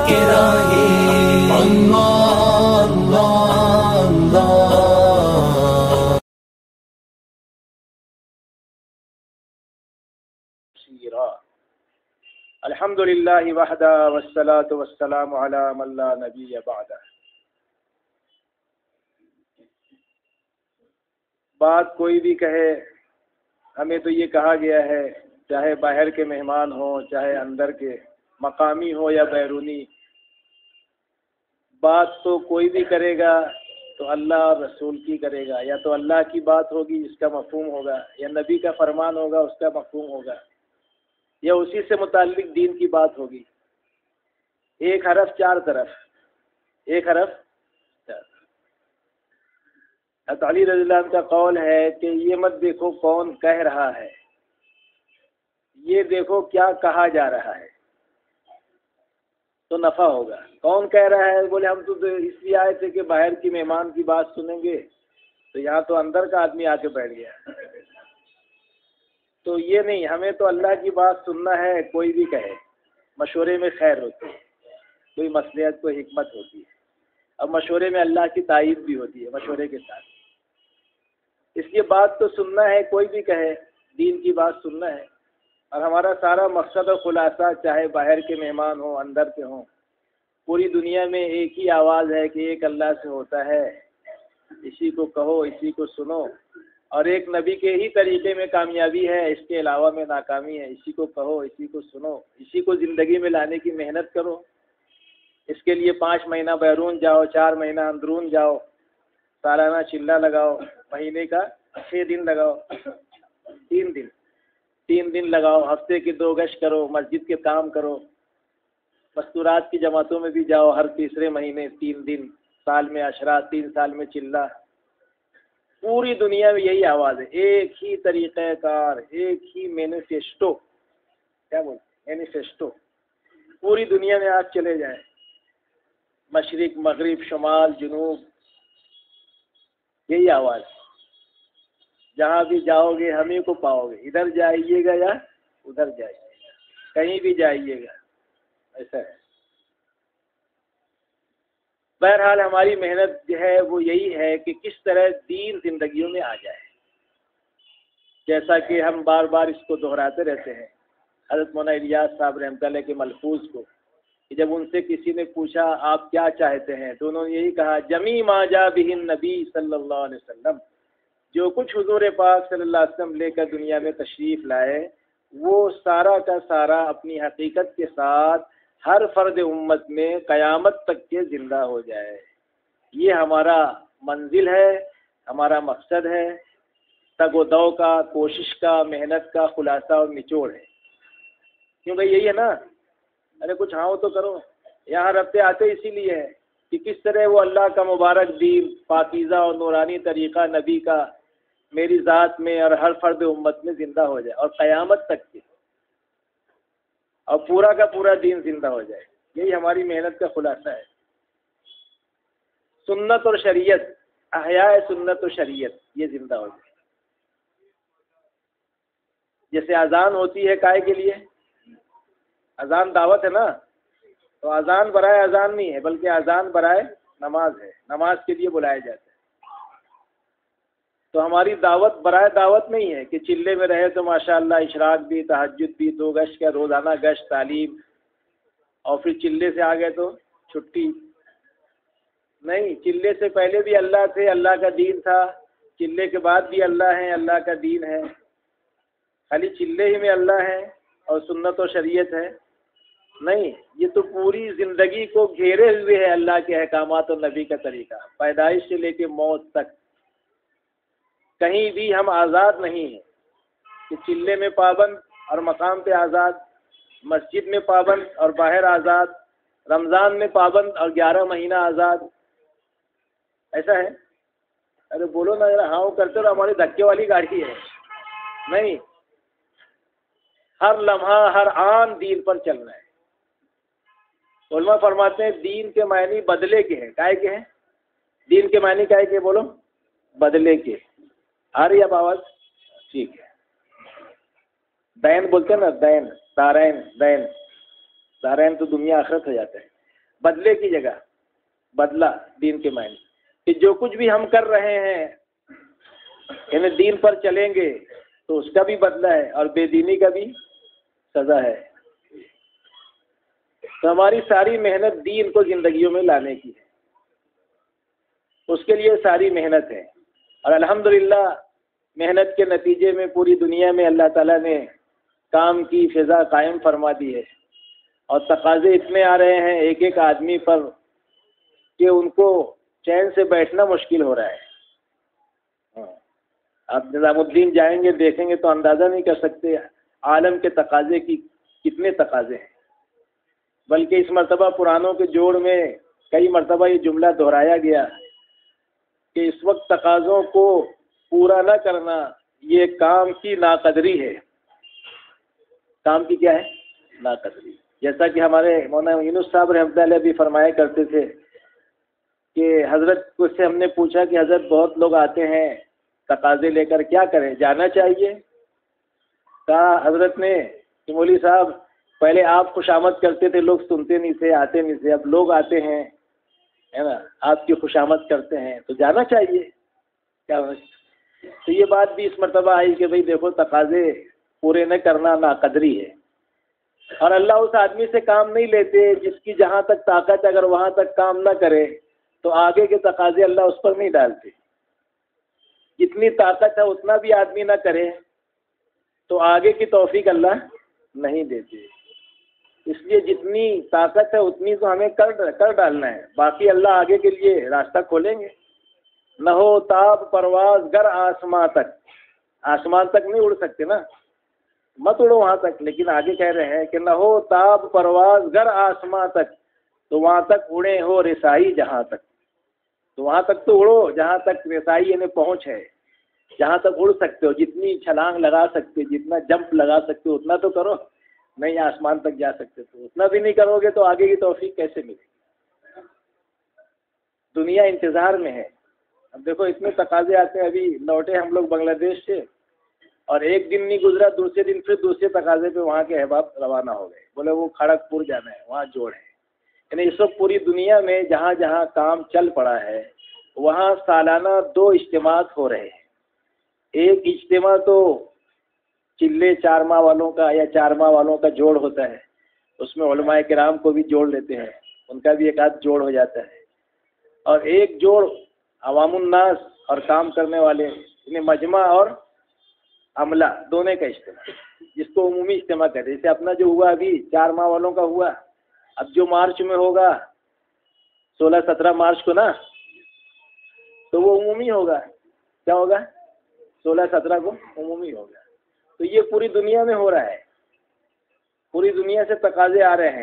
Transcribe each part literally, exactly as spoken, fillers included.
کے راہیں اللہ اللہ اللہ. الحمد للہ وحدہ والصلاة والسلام علی من لا نبی بعدہ. بات کوئی بھی کہے، ہمیں تو یہ کہا گیا ہے، چاہے باہر کے مہمان ہوں چاہے اندر کے، مقامی ہو یا بیرونی، بات تو کوئی بھی کرے گا تو اللہ اور رسول کی کرے گا، یا تو اللہ کی بات ہوگی اس کا مفہوم ہوگا، یا نبی کا فرمان ہوگا اس کا مفہوم ہوگا، یا اسی سے متعلق دین کی بات ہوگی. ایک حرف چار طرف، ایک حرف چار. حضرت علی رضی اللہ عنہ کا قول ہے کہ یہ مت دیکھو کون کہہ رہا ہے، یہ دیکھو کیا کہا جا رہا ہے تو نفع ہوگا. کون کہہ رہا ہے؟ بولے ہم تو اس لیے آئے تھے کہ باہر کی مہمان کی بات سنیں گے، تو یہاں تو اندر کا آدمی آ کے بیٹھ گیا. تو یہ نہیں، ہمیں تو اللہ کی بات سننا ہے. کوئی بھی کہے، مشورے میں خیر ہوتی ہے، کوئی مصلحت کوئی حکمت ہوتی ہے، اور مشورے میں اللہ کی تائید بھی ہوتی ہے مشورے کے ساتھ. اس لیے بات تو سننا ہے، کوئی بھی کہے دین کی بات سننا ہے. اور ہمارا سارا مقصد و خلاصہ، چاہے باہر کے مہمان ہوں اندر کے ہوں، پوری دنیا میں ایک ہی آواز ہے کہ ایک اللہ سے ہوتا ہے، اسی کو کہو اسی کو سنو. اور ایک نبی کے ہی طریقے میں کامیابی ہے، اس کے علاوہ میں ناکامی ہے. اسی کو کہو اسی کو سنو، اسی کو زندگی میں لانے کی محنت کرو. اس کے لیے پانچ مہینہ بیرون جاؤ، چار مہینہ اندرون جاؤ، سالانہ چلہ لگاؤ، مہینے کا چھ دن لگاؤ، تین دن تین دن لگاؤ، ہفتے کے دو گشت کرو، مسجد کے کام کرو، مستورات کی جماعتوں میں بھی جاؤ، ہر تیسرے مہینے تین دن، سال میں عشرہ، تین سال میں چلہ. پوری دنیا میں یہی آواز ہے، ایک ہی طریقہ کار، ایک ہی مینیفیسٹو. کیا بولتے مینیفیسٹو؟ پوری دنیا میں آپ چلے جائیں، مشرق مغرب شمال جنوب، یہی آواز. جہاں بھی جاؤ گے ہمیں کو پاؤ گے، ادھر جائیے گا یا ادھر جائیے گا، کہیں بھی جائیے گا، ایسا ہے. بہرحال ہماری محنت جو ہے وہ یہی ہے کہ کس طرح دین زندگیوں میں آ جائے. جیسا کہ ہم بار بار اس کو دہراتے رہتے ہیں، حضرت مولانا الیاس صاحب رحمۃ اللہ کے ملفوظ کو، کہ جب ان سے کسی نے پوچھا آپ کیا چاہتے ہیں تو انہوں نے یہی کہا، جمی ما جا بہ النبی صلی اللہ علیہ وسلم، جو کچھ حضور پاک صلی اللہ علیہ وسلم لے کر دنیا میں تشریف لائے وہ سارا کا سارا اپنی حقیقت کے ساتھ ہر فرد امت میں قیامت تک کے زندہ ہو جائے. یہ ہمارا منزل ہے، ہمارا مقصد ہے، تگ و دو کا، کوشش کا، محنت کا خلاصہ اور نچوڑ ہے. کیوں بھائی یہی ہے نا؟ ارے کچھ ہاں تو کرو. یہاں رفتے آتے اسی لیے ہے کہ کس طرح وہ اللہ کا مبارک دین، پاکیزہ اور نورانی طریقہ نبی کا میری ذات میں اور ہر فرد امت میں زندہ ہو جائے، اور قیامت تک کی، اور پورا کا پورا دین زندہ ہو جائے. یہی ہماری محنت کا خلاصہ ہے. سنت اور شریعت، احیاء سنت و شریعت، یہ زندہ ہو جائے. جیسے اذان ہوتی ہے کائے کے لیے؟ اذان دعوت ہے نا، تو اذان برائے اذان نہیں ہے، بلکہ اذان برائے نماز ہے، نماز کے لیے بلائے جاتے ہیں. تو ہماری دعوت برائے دعوت نہیں ہے کہ چلے میں رہے تو ماشاءاللہ اشراق بھی، تہجد بھی، دو گشت کا روزانہ گشت، تعلیم، اور پھر چلے سے آ گئے تو چھٹی. نہیں، چلے سے پہلے بھی اللہ تھے، اللہ کا دین تھا، چلے کے بعد بھی اللہ ہیں، اللہ کا دین ہے. خالی چلے ہی میں اللہ ہے اور سنت و شریعت ہے؟ نہیں، یہ تو پوری زندگی کو گھیرے ہوئے ہے اللہ کے احکامات اور نبی کا طریقہ، پیدائش سے لے کے موت تک. کہیں بھی ہم آزاد نہیں ہیں کہ چلے میں پابند اور مقام پہ آزاد، مسجد میں پابند اور باہر آزاد، رمضان میں پابند اور گیارہ مہینہ آزاد. ایسا ہے؟ ارے بولو نا ذرا، ہاں وہ کرتے رہو، ہماری دھکے والی گاڑی ہے. نہیں، ہر لمحہ ہر آن دین پر چلنا ہے. علماء فرماتے ہیں دین کے معنی بدلے کے ہیں. کائے کے ہیں؟ دین کے معنی کائے کے؟ بولو. بدلے کے. آ رہی اب آواز؟ ٹھیک ہے. دین بولتے ہیں نا، دین، دارین، دین، دارین تو دنیا آخرت ہو جاتا ہے. بدلے کی جگہ بدلہ دین کے معنی کہ جو کچھ بھی ہم کر رہے ہیں یعنی دین پر چلیں گے تو اس کا بھی بدلہ ہے اور بے دینی کا بھی سزا ہے. تو ہماری ساری محنت دین کو زندگیوں میں لانے کی ہے، اس کے لیے ساری محنت ہے. اور الحمدللہ محنت کے نتیجے میں پوری دنیا میں اللہ تعالیٰ نے کام کی فضا قائم فرما دی ہے اور تقاضے اتنے آ رہے ہیں ایک ایک آدمی پر کہ ان کو چین سے بیٹھنا مشکل ہو رہا ہے. ہاں آپ نظام الدین جائیں گے دیکھیں گے تو اندازہ نہیں کر سکتے عالم کے تقاضے کی کتنے تقاضے ہیں. بلکہ اس مرتبہ پرانوں کے جوڑ میں کئی مرتبہ یہ جملہ دہرایا گیا کہ اس وقت تقاضوں کو پورا نہ کرنا یہ کام کی ناقدری ہے. کام کی کیا ہے؟ ناقدری. جیسا کہ ہمارے مولانا یونس صاحب رحمۃ اللہ بھی فرمایا کرتے تھے کہ حضرت کو سے ہم نے پوچھا کہ حضرت بہت لوگ آتے ہیں تقاضے لے کر، کیا کریں، جانا چاہیے؟ کہا حضرت نے کہ مولوی صاحب پہلے آپ خوشامد کرتے تھے، لوگ سنتے نہیں تھے، آتے نہیں تھے، اب لوگ آتے ہیں ہے نا، آپ کی خوشامد کرتے ہیں تو جانا چاہیے. کیا تو یہ بات بھی اس مرتبہ آئی کہ بھئی دیکھو تقاضے پورے نہ کرنا ناقدری ہے. اور اللہ اس آدمی سے کام نہیں لیتے جس کی جہاں تک طاقت، اگر وہاں تک کام نہ کرے تو آگے کے تقاضے اللہ اس پر نہیں ڈالتے. جتنی طاقت ہے اتنا بھی آدمی نہ کرے تو آگے کی توفیق اللہ نہیں دیتے. اس لیے جتنی طاقت ہے اتنی تو ہمیں کر کر ڈالنا ہے، باقی اللہ آگے کے لیے راستہ کھولیں گے. نہ ہو تاب پرواز گر آسمان تک، آسمان تک نہیں اڑ سکتے نا، مت اڑو وہاں تک، لیکن آگے کہہ رہے ہیں کہ نہ ہو تاب پرواز گر آسمان تک، تو وہاں تک اڑے ہو رسائی جہاں تک. تو وہاں تک تو اڑو جہاں تک رسائی یعنی پہنچ ہے، جہاں تک اڑ سکتے ہو، جتنی چھلانگ لگا سکتے، جتنا جمپ لگا سکتے ہو اتنا تو کرو. نہیں آسمان تک جا سکتے تو اتنا بھی نہیں کرو گے تو آگے کی توفیق کیسے ملے گی؟ دنیا انتظار میں ہے. اب دیکھو اتنے تقاضے آتے ہیں. ابھی لوٹے ہم لوگ بنگلہ دیش سے اور ایک دن نہیں گزرا دوسرے دن پھر دوسرے تقاضے پہ وہاں کے احباب روانہ ہو گئے، بولے وہ کھڑگ پور جانا ہے، وہاں جوڑ ہے. یعنی اس وقت پوری دنیا میں جہاں جہاں کام چل پڑا ہے وہاں سالانہ دو اجتماعات ہو رہے ہیں. ایک اجتماع تو چلے چار ماہ والوں کا یا چار ماہ والوں کا جوڑ ہوتا ہے، اس میں علماء کرام کو بھی جوڑ لیتے ہیں، ان کا بھی ایک آدھ جوڑ ہو جاتا ہے. اور ایک جوڑ عوام الناس اور کام کرنے والے یعنی مجمع اور عملہ دونوں کا اجتماع، جس کو عمومی اجتماع کہتے ہیں. جیسے اپنا جو ہوا ابھی چار ماہ والوں کا ہوا، اب جو مارچ میں ہوگا سولہ سترہ مارچ کو نا، تو وہ عمومی ہوگا. کیا ہوگا؟ سولہ سترہ کو عمومی ہوگا. تو یہ پوری دنیا میں ہو رہا ہے، پوری دنیا سے تقاضے آ رہے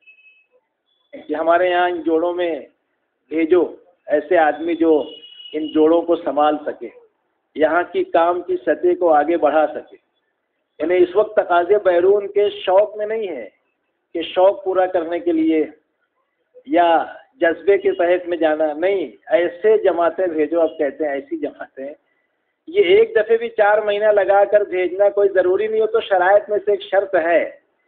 ہیں کہ ہمارے یہاں ان جوڑوں میں بھیجو ایسے آدمی جو ان جوڑوں کو سنبھال سکے، یہاں کی کام کی سطح کو آگے بڑھا سکے. یعنی اس وقت تقاضے بیرون کے شوق میں نہیں ہیں کہ شوق پورا کرنے کے لیے یا جذبے کے تحت میں جانا، نہیں، ایسے جماعتیں بھیجو. اب کہتے ہیں ایسی جماعتیں، یہ ایک دفعے بھی چار مہینہ لگا کر بھیجنا کوئی ضروری نہیں ہو. تو شرائط میں سے ایک شرط ہے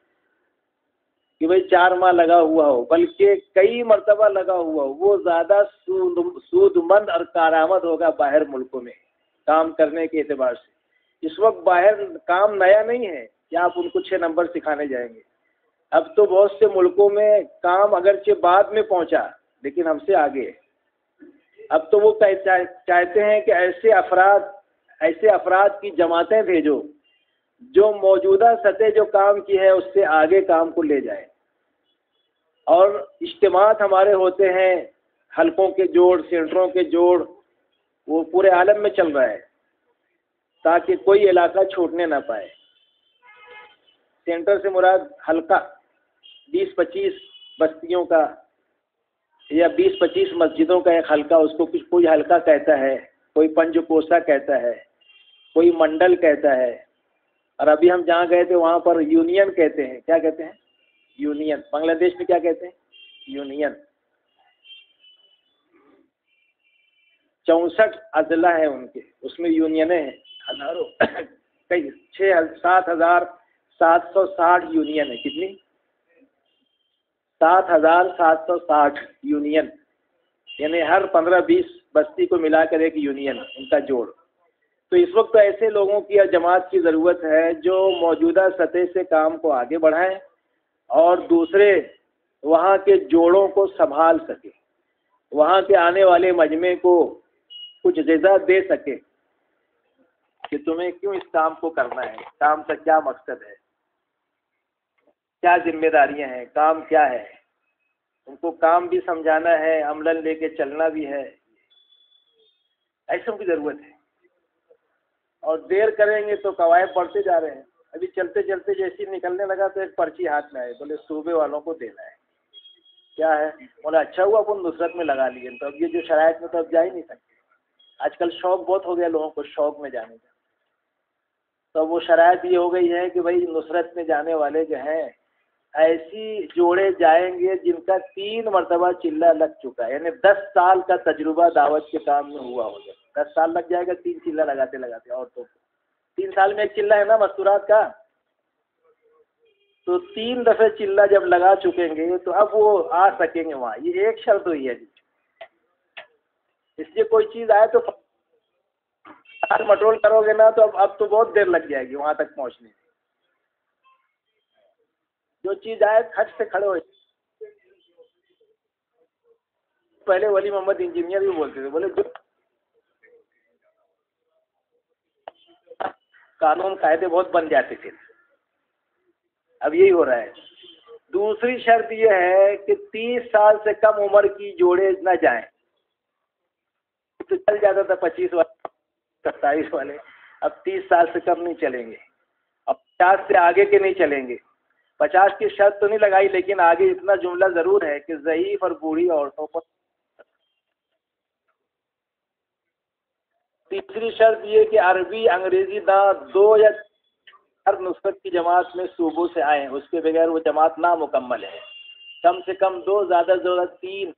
کہ بھئی چار ماہ لگا ہوا ہو، بلکہ کئی مرتبہ لگا ہوا ہو. وہ زیادہ سود سود مند اور کارآمد ہوگا باہر ملکوں میں کام کرنے کے اعتبار سے. اس وقت باہر کام نیا نہیں ہے کہ آپ ان کو چھ نمبر سکھانے جائیں گے. اب تو بہت سے ملکوں میں کام اگرچہ بعد میں پہنچا لیکن ہم سے آگے ہے. اب تو وہ چاہتے ہیں کہ ایسے افراد ایسے افراد کی جماعتیں بھیجو جو موجودہ سطح جو کام کی ہے اس سے آگے کام کو لے جائیں. اور اجتماعات ہمارے ہوتے ہیں، حلقوں کے جوڑ، سینٹروں کے جوڑ، وہ پورے عالم میں چل رہا ہے تاکہ کوئی علاقہ چھوٹنے نہ پائے. سینٹر سے مراد حلقہ بیس پچیس بستیوں کا یا بیس پچیس مسجدوں کا ایک حلقہ، اس کو کچھ کوئی حلقہ کہتا ہے، کوئی پنج کوسا کہتا ہے، کوئی منڈل کہتا ہے. اور ابھی ہم جہاں گئے تھے وہاں پر یونین کہتے ہیں. کیا کہتے ہیں؟ یونین. بنگلہ دیش میں کیا کہتے ہیں؟ یونین. چونسٹھ اضلاع ہیں ان کے، اس میں یونینیں ہیں ہزاروں، کئی چھ سات ہزار سات سو ساٹھ یونین ہے. کتنی؟ سات ہزار سات سو ساٹھ یونین، یعنی ہر پندرہ بیس بستی کو ملا کر ایک یونین ان کا جوڑ۔ تو اس وقت ایسے لوگوں کی یا جماعت کی ضرورت ہے جو موجودہ سطح سے کام کو آگے بڑھائیں اور دوسرے وہاں کے جوڑوں کو سنبھال سکے، وہاں کے آنے والے مجمع کو کچھ غذا دے سکے کہ تمہیں کیوں اس کام کو کرنا ہے، کام کا کیا مقصد ہے، کیا ذمہ داریاں ہیں، کام کیا ہے، ان کو کام بھی سمجھانا ہے، عملاً لے کے چلنا بھی ہے، ایسوں کی ضرورت ہے۔ اور دیر کریں گے تو قواعد بڑھتے جا رہے ہیں۔ ابھی چلتے چلتے جیسے نکلنے لگا تو ایک پرچی ہاتھ میں آئے، بولے صوبے والوں کو دینا ہے۔ کیا ہے؟ بولا اچھا ہوا اپن نصرت میں لگا لیے، تو اب یہ جو شرائط میں تو اب جا ہی نہیں سکتے۔ آج کل شوق بہت ہو گیا لوگوں کو، شوق میں جانے کا، تو وہ شرائط یہ ہو گئی ہے کہ بھائی نصرت میں جانے والے جو ہیں ایسی جوڑے جائیں گے جن کا تین مرتبہ چلہ لگ چکا ہے، یعنی دس سال کا تجربہ دعوت کے کام میں ہوا ہو جائے۔ دس سال لگ جائے گا تین چلہ لگاتے لگاتے، اور تو تین سال میں ایک چلہ ہے نا مستورات کا، تو تین دفعے چلہ جب لگا چکیں گے تو اب وہ آ سکیں گے وہاں۔ یہ ایک شرط ہوئی ہے جی، اس لیے کوئی چیز آئے تو مٹرول کرو گے نا تو اب اب تو بہت دیر لگ جائے گی وہاں تک پہنچنے میں۔ جو چیز آئے کھٹ سے کھڑے ہو۔ پہلے ولی محمد انجینئر بھی بولتے تھے، بولے جو قانون قاعدے بہت بن جاتے تھے، اب یہی ہو رہا ہے۔ دوسری شرط یہ ہے کہ تیس سال سے کم عمر کی جوڑے نہ جائیں۔ تو چل جاتا تھا پچیس والے، ستائیس والے، اب تیس سال سے کم نہیں چلیں گے، اب پچاس سے آگے کے نہیں چلیں گے۔ پچاس کی شرط تو نہیں لگائی، لیکن آگے اتنا جملہ ضرور ہے کہ ضعیف اور بوڑھی عورتوں پر۔ تیسری شرط یہ کہ عربی انگریزی نہ دو یا ہر نصرت کی جماعت میں صوبوں سے آئیں، اس کے بغیر وہ جماعت نامکمل ہے۔ کم سے کم دو، زیادہ سے زیادہ تین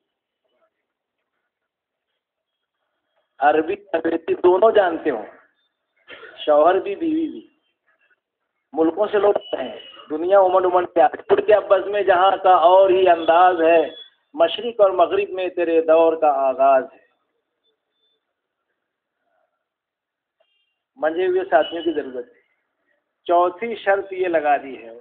عربی انگریزی دونوں جانتے ہوں، شوہر بھی بیوی بھی۔ ملکوں سے لوگ آتے ہیں، دنیا امن امن کے آتے کے ابز میں جہاں کا اور ہی انداز ہے، مشرق اور مغرب میں تیرے دور کا آغاز ہے۔ منجھے ہوئے ساتھیوں کی ضرورت ہے۔ چوتھی شرط یہ لگا دی ہے،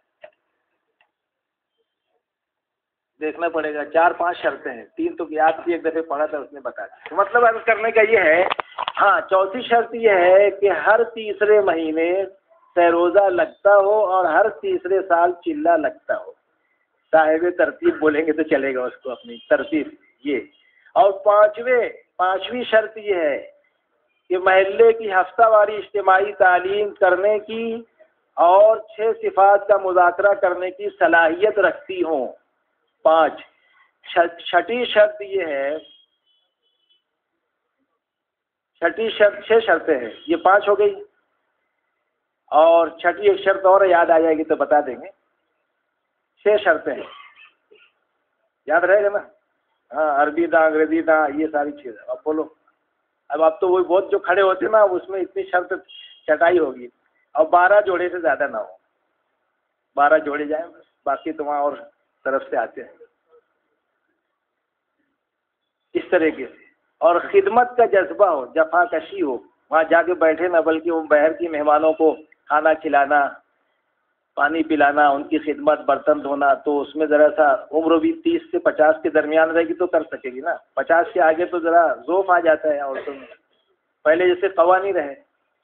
دیکھنا پڑے گا، چار پانچ شرطیں ہیں، تین تو یاد کی ایک دفعہ پڑھا تھا اس نے بتا دیا۔ مطلب عرض کرنے کا یہ ہے، ہاں چوتھی شرط یہ ہے کہ ہر تیسرے مہینے سیروزہ لگتا ہو اور ہر تیسرے سال چلہ لگتا ہو۔ صاحب ترتیب بولیں گے تو چلے گا اس کو، اپنی ترتیب یہ۔ اور پانچویں پانچویں شرط یہ ہے کہ محلے کی ہفتہ واری اجتماعی تعلیم کرنے کی اور چھ صفات کا مذاکرہ کرنے کی صلاحیت رکھتی ہوں۔ پانچ۔ چھٹی شرط یہ ہے، چھٹی شرط، چھ شرطیں ہیں، یہ پانچ ہو گئی، اور چھٹی ایک شرط اور یاد آ جائے گی تو بتا دیں گے۔ چھ شرطیں ہیں، یاد رہے گا نا؟ ہاں، عربی دا، انگریزی دا، یہ ساری چیزیں۔ اب بولو، اب آپ تو وہی بہت جو کھڑے ہوتے نا اس میں اتنی شرط چٹائی ہوگی، اور بارہ جوڑے سے زیادہ نہ ہو، بارہ جوڑے جائیں بس، باقی تو وہاں اور طرف سے آتے ہیں اس طریقے سے۔ اور خدمت کا جذبہ ہو، جفا کشی ہو، وہاں جا کے بیٹھے نہ بلکہ وہ بہر کی مہمانوں کو کھانا کھلانا، پانی پلانا، ان کی خدمت، برتن دھونا، تو اس میں ذرا سا عمر بھی تیس سے پچاس کے درمیان رہے گی تو کر سکے گی نا، پچاس کے آگے تو ذرا ذوف آ جاتا ہے عورتوں میں، پہلے جیسے قوانین رہے۔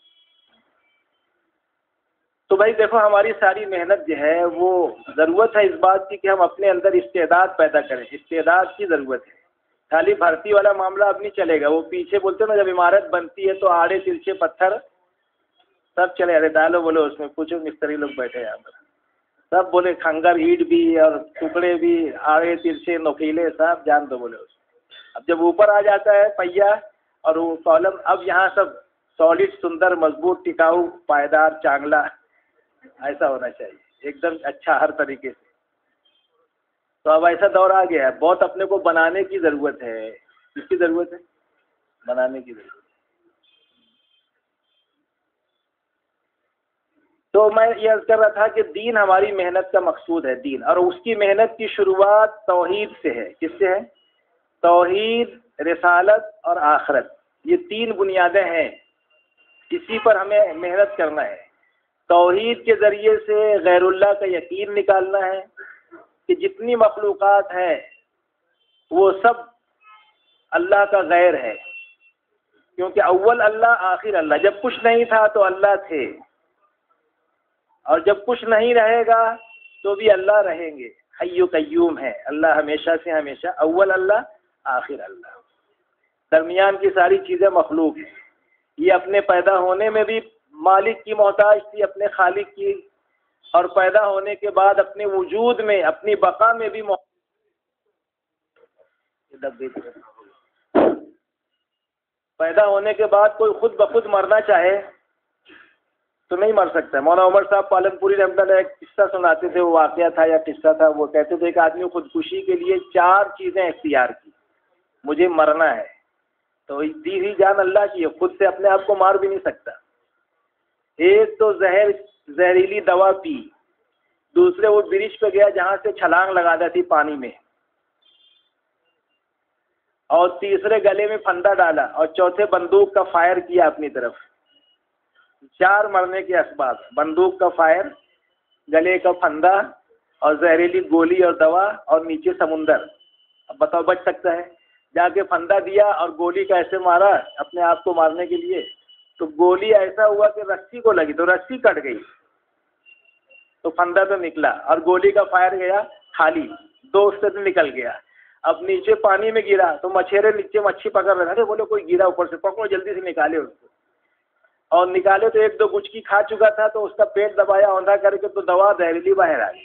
تو بھائی دیکھو، ہماری ساری محنت جو ہے وہ ضرورت ہے اس بات کی کہ ہم اپنے اندر استعداد پیدا کریں، استعداد کی ضرورت ہے۔ خالی بھرتی والا معاملہ اب نہیں چلے گا، وہ پیچھے بولتے نا جب عمارت بنتی ہے تو آڑے ترچھے پتھر سب چلے، ارے ڈالو بولے اس میں، کچھ مستری لوگ بیٹھے یہاں پر، سب بولے کھنگر اینٹ بھی اور ٹکڑے بھی، آڑے ترچھے نوکیلے سب جان دو بولے اس میں۔ اب جب اوپر آ جاتا ہے پہیا اور وہ کالم، اب یہاں سب سالڈ، سندر، مضبوط، ٹکاؤ، پائیدار، چانگلا ایسا ہونا چاہیے، ایک دم اچھا ہر طریقے سے۔ تو اب ایسا دور آ گیا ہے، بہت اپنے کو بنانے کی ضرورت ہے۔ کس کی ضرورت ہے؟ بنانے کی ضرورت ہے۔ تو میں یہ عرض کر رہا تھا کہ دین ہماری محنت کا مقصود ہے، دین، اور اس کی محنت کی شروعات توحید سے ہے۔ کس سے ہے؟ توحید، رسالت اور آخرت، یہ تین بنیادیں ہیں، اسی پر ہمیں محنت کرنا ہے۔ توحید کے ذریعے سے غیر اللہ کا یقین نکالنا ہے کہ جتنی مخلوقات ہیں وہ سب اللہ کا غیر ہے، کیونکہ اول اللہ آخر اللہ، جب کچھ نہیں تھا تو اللہ تھے، اور جب کچھ نہیں رہے گا تو بھی اللہ رہیں گے، حی و قیوم ہے اللہ، ہمیشہ سے ہمیشہ، اول اللہ آخر اللہ، درمیان کی ساری چیزیں مخلوق ہیں۔ یہ اپنے پیدا ہونے میں بھی مالک کی محتاج تھی، اپنے خالق کی، اور پیدا ہونے کے بعد اپنے وجود میں، اپنی بقا میں بھی محتاج۔ پیدا ہونے کے بعد کوئی خود بخود مرنا چاہے تو نہیں مر سکتا۔ مولانا عمر صاحب پالن پوری رحمۃ اللہ ایک قصہ سناتے تھے، وہ واقعہ تھا یا قصہ تھا، وہ کہتے تھے کہ آدمی خودکشی کے لیے چار چیزیں اختیار کی، مجھے مرنا ہے، تو دی ہوئی جان اللہ کی ہے، خود سے اپنے آپ کو مار بھی نہیں سکتا۔ ایک تو زہر زہریلی دوا پی، دوسرے وہ برج پہ گیا جہاں سے چھلانگ لگانا تھی پانی میں، اور تیسرے گلے میں پھندا ڈالا، اور چوتھے بندوق کا فائر کیا اپنی طرف۔ چار مرنے کے اسباب، بندوق کا فائر، گلے کا پھندا، اور زہریلی گولی اور دوا، اور نیچے سمندر۔ اب بتاؤ بچ سکتا ہے؟ جا کے پھندا دیا اور گولی کا ایسے مارا اپنے آپ کو مارنے کے لیے، تو گولی ایسا ہوا کہ رسی کو لگی تو رسی کٹ گئی، تو پھندا تو نکلا، اور گولی کا فائر گیا خالی، دو اس سے نکل گیا۔ اب نیچے پانی میں گرا تو مچھیرے نیچے مچھی پکڑ رہے تھے، بولے کوئی گرا اوپر سے، پکڑو جلدی سے نکالے اس کو، اور نکالے تو ایک دو گچکی کھا چکا تھا، تو اس کا پیٹ دبایا اوندھا کر کے، تو دوا زہریلی باہر آ گئی۔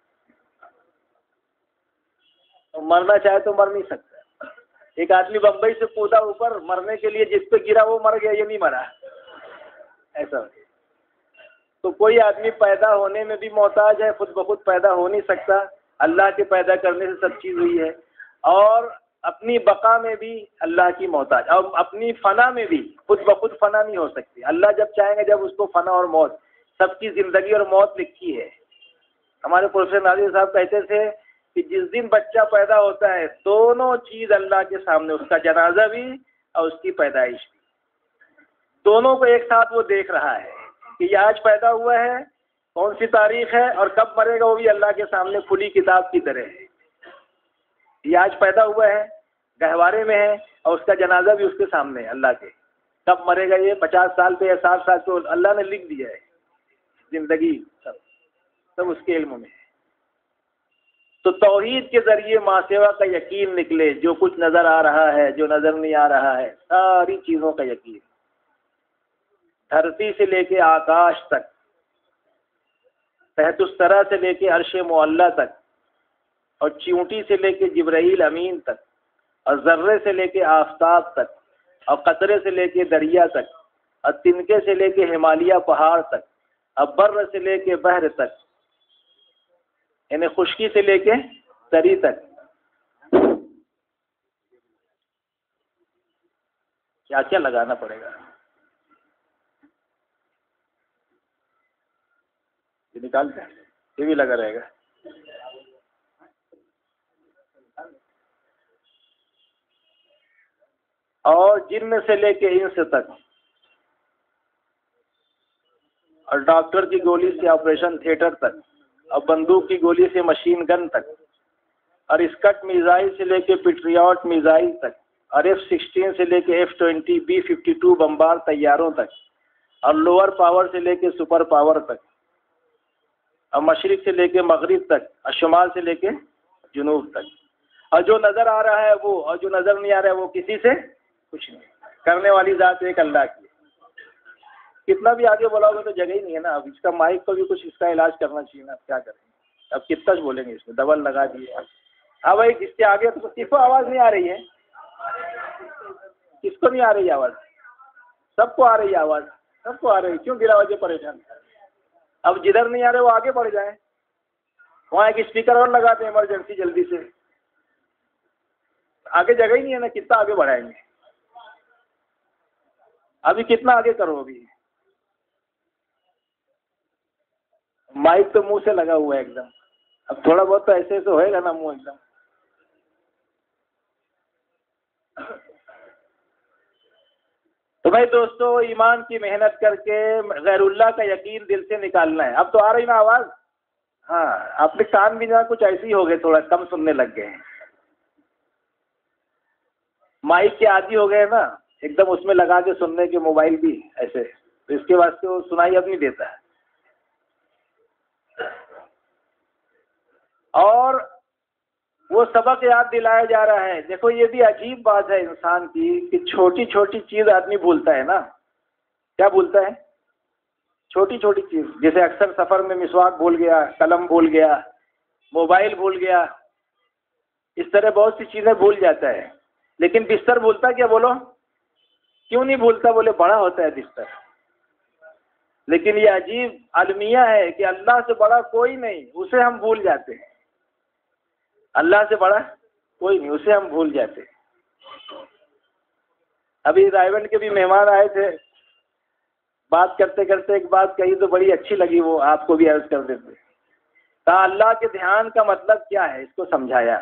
تو مرنا چاہے تو مر نہیں سکتا۔ ایک آدمی بمبئی سے کودا اوپر مرنے کے لیے، جس پہ گرا وہ مر گیا، یہ نہیں مرا، ایسا۔ تو کوئی آدمی پیدا ہونے میں بھی محتاج ہے، خود بخود پیدا ہو نہیں سکتا، اللہ کے پیدا کرنے سے سب چیز ہوئی ہے، اور اپنی بقا میں بھی اللہ کی محتاج، اور اپنی فنا میں بھی خود بخود فنا نہیں ہو سکتی۔ اللہ جب چاہیں گے، جب اس کو فنا اور موت، سب کی زندگی اور موت لکھی ہے۔ ہمارے پروفیسر ناظر صاحب کہتے تھے کہ جس دن بچہ پیدا ہوتا ہے، دونوں چیز اللہ کے سامنے، اس کا جنازہ بھی اور اس کی پیدائش بھی، دونوں کو ایک ساتھ وہ دیکھ رہا ہے کہ یہ آج پیدا ہوا ہے، کون سی تاریخ ہے، اور کب مرے گا، وہ بھی اللہ کے سامنے کھلی کتاب کی طرح ہے۔ یہ آج پیدا ہوا ہے، گہوارے میں ہے، اور اس کا جنازہ بھی اس کے سامنے ہے اللہ کے، کب مرے گا، یہ پچاس سال پہ یا ساٹھ سال پہ اللہ نے لکھ دیا ہے، زندگی سب سب اس کے علم میں ہے۔ تو توحید کے ذریعے ماں سیوا کا یقین نکلے، جو کچھ نظر آ رہا ہے، جو نظر نہیں آ رہا ہے، ساری چیزوں کا یقین، دھرتی سے لے کے آکاش تک، تحت الثری سے لے کے عرش معلی تک، اور چیونٹی سے لے کے جبرائیل امین تک، اور ذرے سے لے کے آفتاب تک، اور قطرے سے لے کے دریا تک، اور تنکے سے لے کے ہمالیہ پہاڑ تک، اور بر سے لے کے بحر تک، یعنی خشکی سے لے کے تری تک۔ کیا کیا لگانا پڑے گا، یہ نکالتے ہیں، یہ بھی لگا رہے گا۔ اور جن سے لے کے انس تک، اور ڈاکٹر کی گولی سے آپریشن تھیٹر تک، اور بندوق کی گولی سے مشین گن تک، اور اسکٹ میزائل سے لے کے پیٹریاٹ میزائل تک، اور ایف سکسٹین سے لے کے F twenty B fifty two بمبار طیاروں تک، اور لوور پاور سے لے کے سپر پاور تک، اور مشرق سے لے کے مغرب تک، اور شمال سے لے کے جنوب تک، اور جو نظر آ رہا ہے وہ، اور جو نظر نہیں آ رہا ہے وہ، کسی سے کچھ نہیں، کرنے والی ذات ایک اللہ کی ہے۔ کتنا بھی آگے بولا ہوگا تو جگہ ہی نہیں ہے نا، اب اس کا مائک کو بھی کچھ اس کا علاج کرنا چاہیے نا، اب کیا کریں گے، اب کتنا بولیں گے، اس میں ڈبل لگا دیے۔ ہاں بھائی، جس کے آگے تو کس کو آواز نہیں آ رہی ہے، کس کو نہیں آ رہی آواز؟ سب کو آ رہی ہے آواز، سب کو آ رہی ہے، کیوں بلا وجہ پریشان؟ اب جدھر نہیں آ رہے وہ آگے بڑھ جائیں، وہاں ایک اسپیکر اور لگا دیں ایمرجنسی، جلدی سے، آگے جگہ ہی نہیں ہے نا، کتنا آگے بڑھائیں گے، ابھی کتنا آگے کرو ابھی۔ مائک تو منہ سے لگا ہوا ہے ایک دم، اب تھوڑا بہت تو ایسے ایسے ہوئے گا نا منہ ایک دم. تو بھائی دوستو، ایمان کی محنت کر کے غیر اللہ کا یقین دل سے نکالنا ہے. اب تو آ رہی نا آواز؟ ہاں، آپ کے کان بھی نا کچھ ایسے ہی ہو گئے، تھوڑا کم سننے لگ گئے ہیں. مائک کے عادی ہو گئے نا، ایک دم اس میں لگا کے سننے کے، موبائل بھی ایسے، تو اس کے واسطے وہ سنائی اب نہیں دیتا ہے. اور وہ سبق یاد دلایا جا رہا ہے. دیکھو یہ بھی عجیب بات ہے انسان کی کہ چھوٹی چھوٹی چیز آدمی بھولتا ہے نا. کیا بھولتا ہے؟ چھوٹی چھوٹی چیز. جیسے اکثر سفر میں مسواک بھول گیا، قلم بھول گیا، موبائل بھول گیا، اس طرح بہت سی چیزیں بھول جاتا ہے. لیکن بستر بھولتا کیا؟ بولو کیوں نہیں بھولتا؟ بولے بڑا ہوتا ہے بستر. لیکن یہ عجیب المیہ ہے کہ اللہ سے بڑا کوئی نہیں، اسے ہم بھول جاتے ہیں. اللہ سے بڑا کوئی نہیں، اسے ہم بھول جاتے ہیں. ابھی رائے کے بھی مہمان آئے تھے، بات کرتے کرتے ایک بات کہی تو بڑی اچھی لگی، وہ آپ کو بھی عرض کر دیتے. کہا اللہ کے دھیان کا مطلب کیا ہے، اس کو سمجھایا.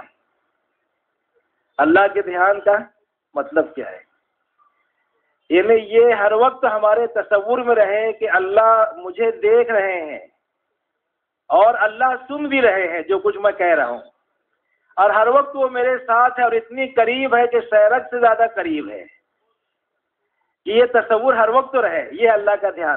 اللہ کے دھیان کا مطلب کیا ہے؟ یعنی یہ ہر وقت ہمارے تصور میں رہے کہ اللہ مجھے دیکھ رہے ہیں اور اللہ سن بھی رہے ہیں جو کچھ میں کہہ رہا ہوں، اور ہر وقت وہ میرے ساتھ ہے اور اتنی قریب ہے کہ سیرک سے زیادہ قریب ہے. یہ تصور ہر وقت رہے. یہ اللہ کا دھیان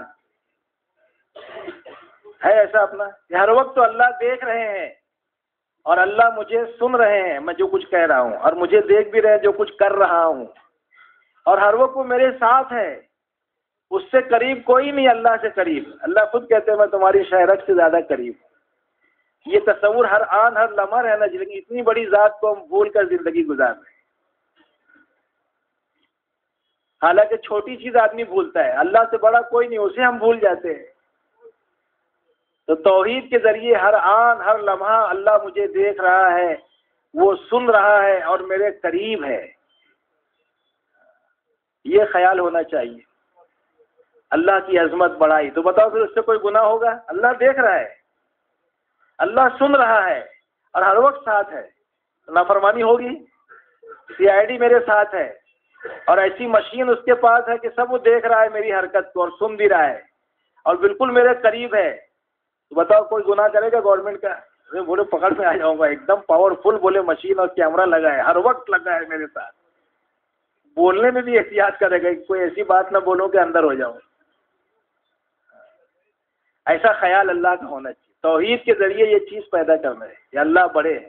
ہے ایسا اپنا کہ ہر وقت تو اللہ دیکھ رہے ہیں اور اللہ مجھے سن رہے ہیں میں جو کچھ کہہ رہا ہوں، اور مجھے دیکھ بھی رہے ہیں جو کچھ کر رہا ہوں، اور ہر وقت وہ میرے ساتھ ہے. اس سے قریب کوئی نہیں، اللہ سے قریب. اللہ خود کہتے ہیں میں تمہاری شہرت سے زیادہ قریب. یہ تصور ہر آن ہر لمحہ رہنا چاہیے. لیکن اتنی بڑی ذات کو ہم بھول کر زندگی گزار رہے ہیں. حالانکہ چھوٹی چیز آدمی بھولتا ہے، اللہ سے بڑا کوئی نہیں، اسے ہم بھول جاتے ہیں. تو توحید کے ذریعے ہر آن ہر لمحہ اللہ مجھے دیکھ رہا ہے، وہ سن رہا ہے اور میرے قریب ہے. یہ خیال ہونا چاہیے. اللہ کی عظمت بڑائی تو بتاؤ پھر اس سے کوئی گناہ ہوگا؟ اللہ دیکھ رہا ہے، اللہ سن رہا ہے اور ہر وقت ساتھ ہے. نافرمانی ہوگی؟ سی آئی ڈی میرے ساتھ ہے اور ایسی مشین اس کے پاس ہے کہ سب وہ دیکھ رہا ہے میری حرکت کو اور سن بھی رہا ہے اور بالکل میرے قریب ہے. تو بتاؤ کوئی گناہ کرے گا گورنمنٹ کا؟ بولے پکڑ میں آ جاؤں گا. ایک دم پاورفل بولے مشین اور کیمرہ لگا ہے، ہر وقت لگا ہے میرے ساتھ. بولنے میں بھی احتیاط کرے گا، کوئی ایسی بات نہ بولوں کہ اندر ہو جاؤں. ایسا خیال اللہ کا ہونا چاہیے. توحید کے ذریعے یہ چیز پیدا کرنا ہے کہ اللہ بڑے ہیں.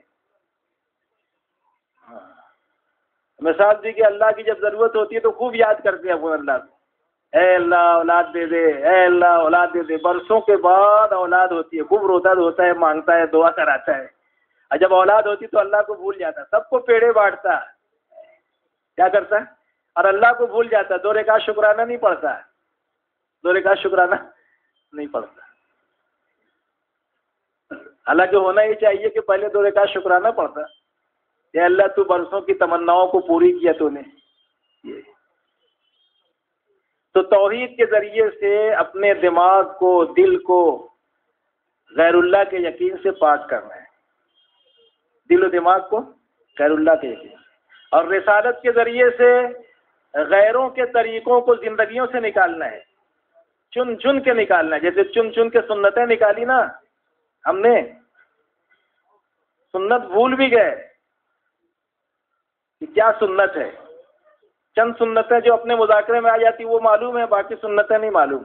ہاں، مثال دی کہ اللہ کی جب ضرورت ہوتی ہے تو خوب یاد کرتے ہیں وہ اللہ کو. اے اللہ اولاد دے دے، اے اللہ اولاد دے دے. برسوں کے بعد اولاد ہوتی ہے، خوب روتا ہوتا ہے، مانگتا ہے، دعا کراتا ہے. اور جب اولاد ہوتی تو اللہ کو بھول جاتا، سب کو پیڑے بانٹتا. کیا کرتا؟ اور اللہ کو بھول جاتا. دو رکعت شکرانہ نہیں پڑھتا، دو رکعت شکرانہ نہیں پڑھتا. حالانکہ ہونا یہ چاہیے کہ پہلے دو رکعت شکرانہ پڑھتا. اے اللہ تو برسوں کی تمناؤں کو پوری کیا تو نے. تو توحید کے ذریعے سے اپنے دماغ کو، دل کو غیر اللہ کے یقین سے پاک کرنا ہے. دل و دماغ کو غیر اللہ کے یقین، اور رسالت کے ذریعے سے غیروں کے طریقوں کو زندگیوں سے نکالنا ہے. چن چن کے نکالنا ہے. جیسے چن چن کے سنتیں نکالی نا ہم نے، سنت بھول بھی گئے کہ کیا سنت ہے. چند سنتیں جو اپنے مذاکرے میں آ جاتی وہ معلوم ہے، باقی سنتیں نہیں معلوم.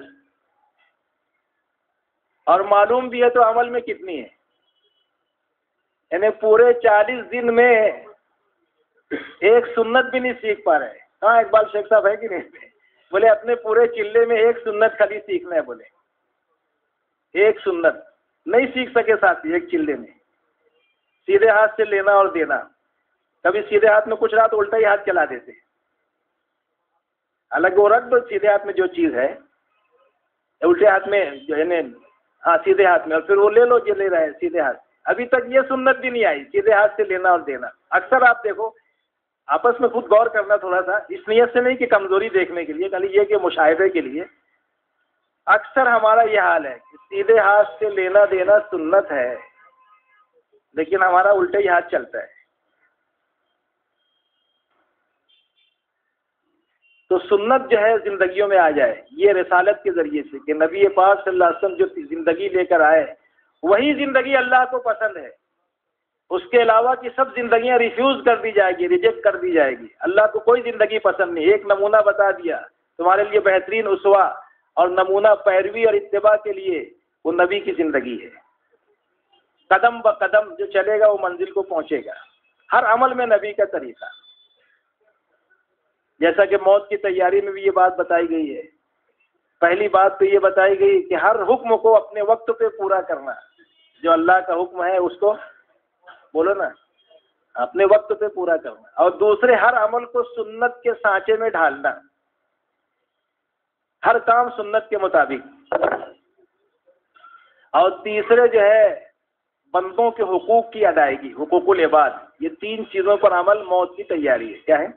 اور معلوم بھی ہے تو عمل میں کتنی ہے. یعنی پورے چالیس دن میں ایک سنت بھی نہیں سیکھ پا رہے. ہاں اقبال شیخ صاحب ہے کہ نہیں؟ بولے اپنے پورے چلے میں ایک سنت خالی سیکھنا ہے. بولے ایک سنت نہیں سیکھ سکے ساتھی ایک چلے میں. سیدھے ہاتھ سے لینا اور دینا. کبھی سیدھے ہاتھ میں کچھ رہا تو الٹا ہی ہاتھ چلا دیتے. الگ وہ رکھ دو سیدھے ہاتھ میں جو چیز ہے، الٹے ہاتھ میں جو ہے نا، ہاں سیدھے ہاتھ میں، اور پھر وہ لے لو جو لے رہا ہے سیدھے ہاتھ. ابھی تک یہ سنت بھی نہیں آئی سیدھے ہاتھ سے لینا اور دینا. اکثر آپ دیکھو آپس میں خود غور کرنا تھوڑا سا، اس نیت سے نہیں کہ کمزوری دیکھنے کے لیے، خالی یہ کہ مشاہدے کے لیے. اکثر ہمارا یہ حال ہے کہ سیدھے ہاتھ سے لینا دینا سنت ہے، لیکن ہمارا الٹا ہی ہاتھ چلتا ہے۔ تو سنت جو ہے زندگیوں میں آ جائے، یہ رسالت کے ذریعے سے کہ نبی پاک صلی اللہ علیہ وسلم جو زندگی لے کر آئے وہی زندگی اللہ کو پسند ہے، اس کے علاوہ کی سب زندگیاں ریفیوز کر دی جائے گی، ریجیکٹ کر دی جائے گی۔ اللہ کو کوئی زندگی پسند نہیں، ایک نمونہ بتا دیا تمہارے لیے بہترین اسوہ اور نمونہ پیروی اور اتباع کے لیے وہ نبی کی زندگی ہے۔ قدم ب قدم جو چلے گا وہ منزل کو پہنچے گا، ہر عمل میں نبی کا طریقہ۔ جیسا کہ موت کی تیاری میں بھی یہ بات بتائی گئی ہے، پہلی بات تو یہ بتائی گئی کہ ہر حکم کو اپنے وقت پہ پورا کرنا، جو اللہ کا حکم ہے اس کو بولو نا اپنے وقت پہ پورا کرنا، اور دوسرے ہر عمل کو سنت کے سانچے میں ڈھالنا، ہر کام سنت کے مطابق، اور تیسرے جو ہے بندوں کے حقوق کی ادائیگی، حقوق العباد، یہ تین چیزوں پر عمل موت کی تیاری ہے۔ کیا ہے؟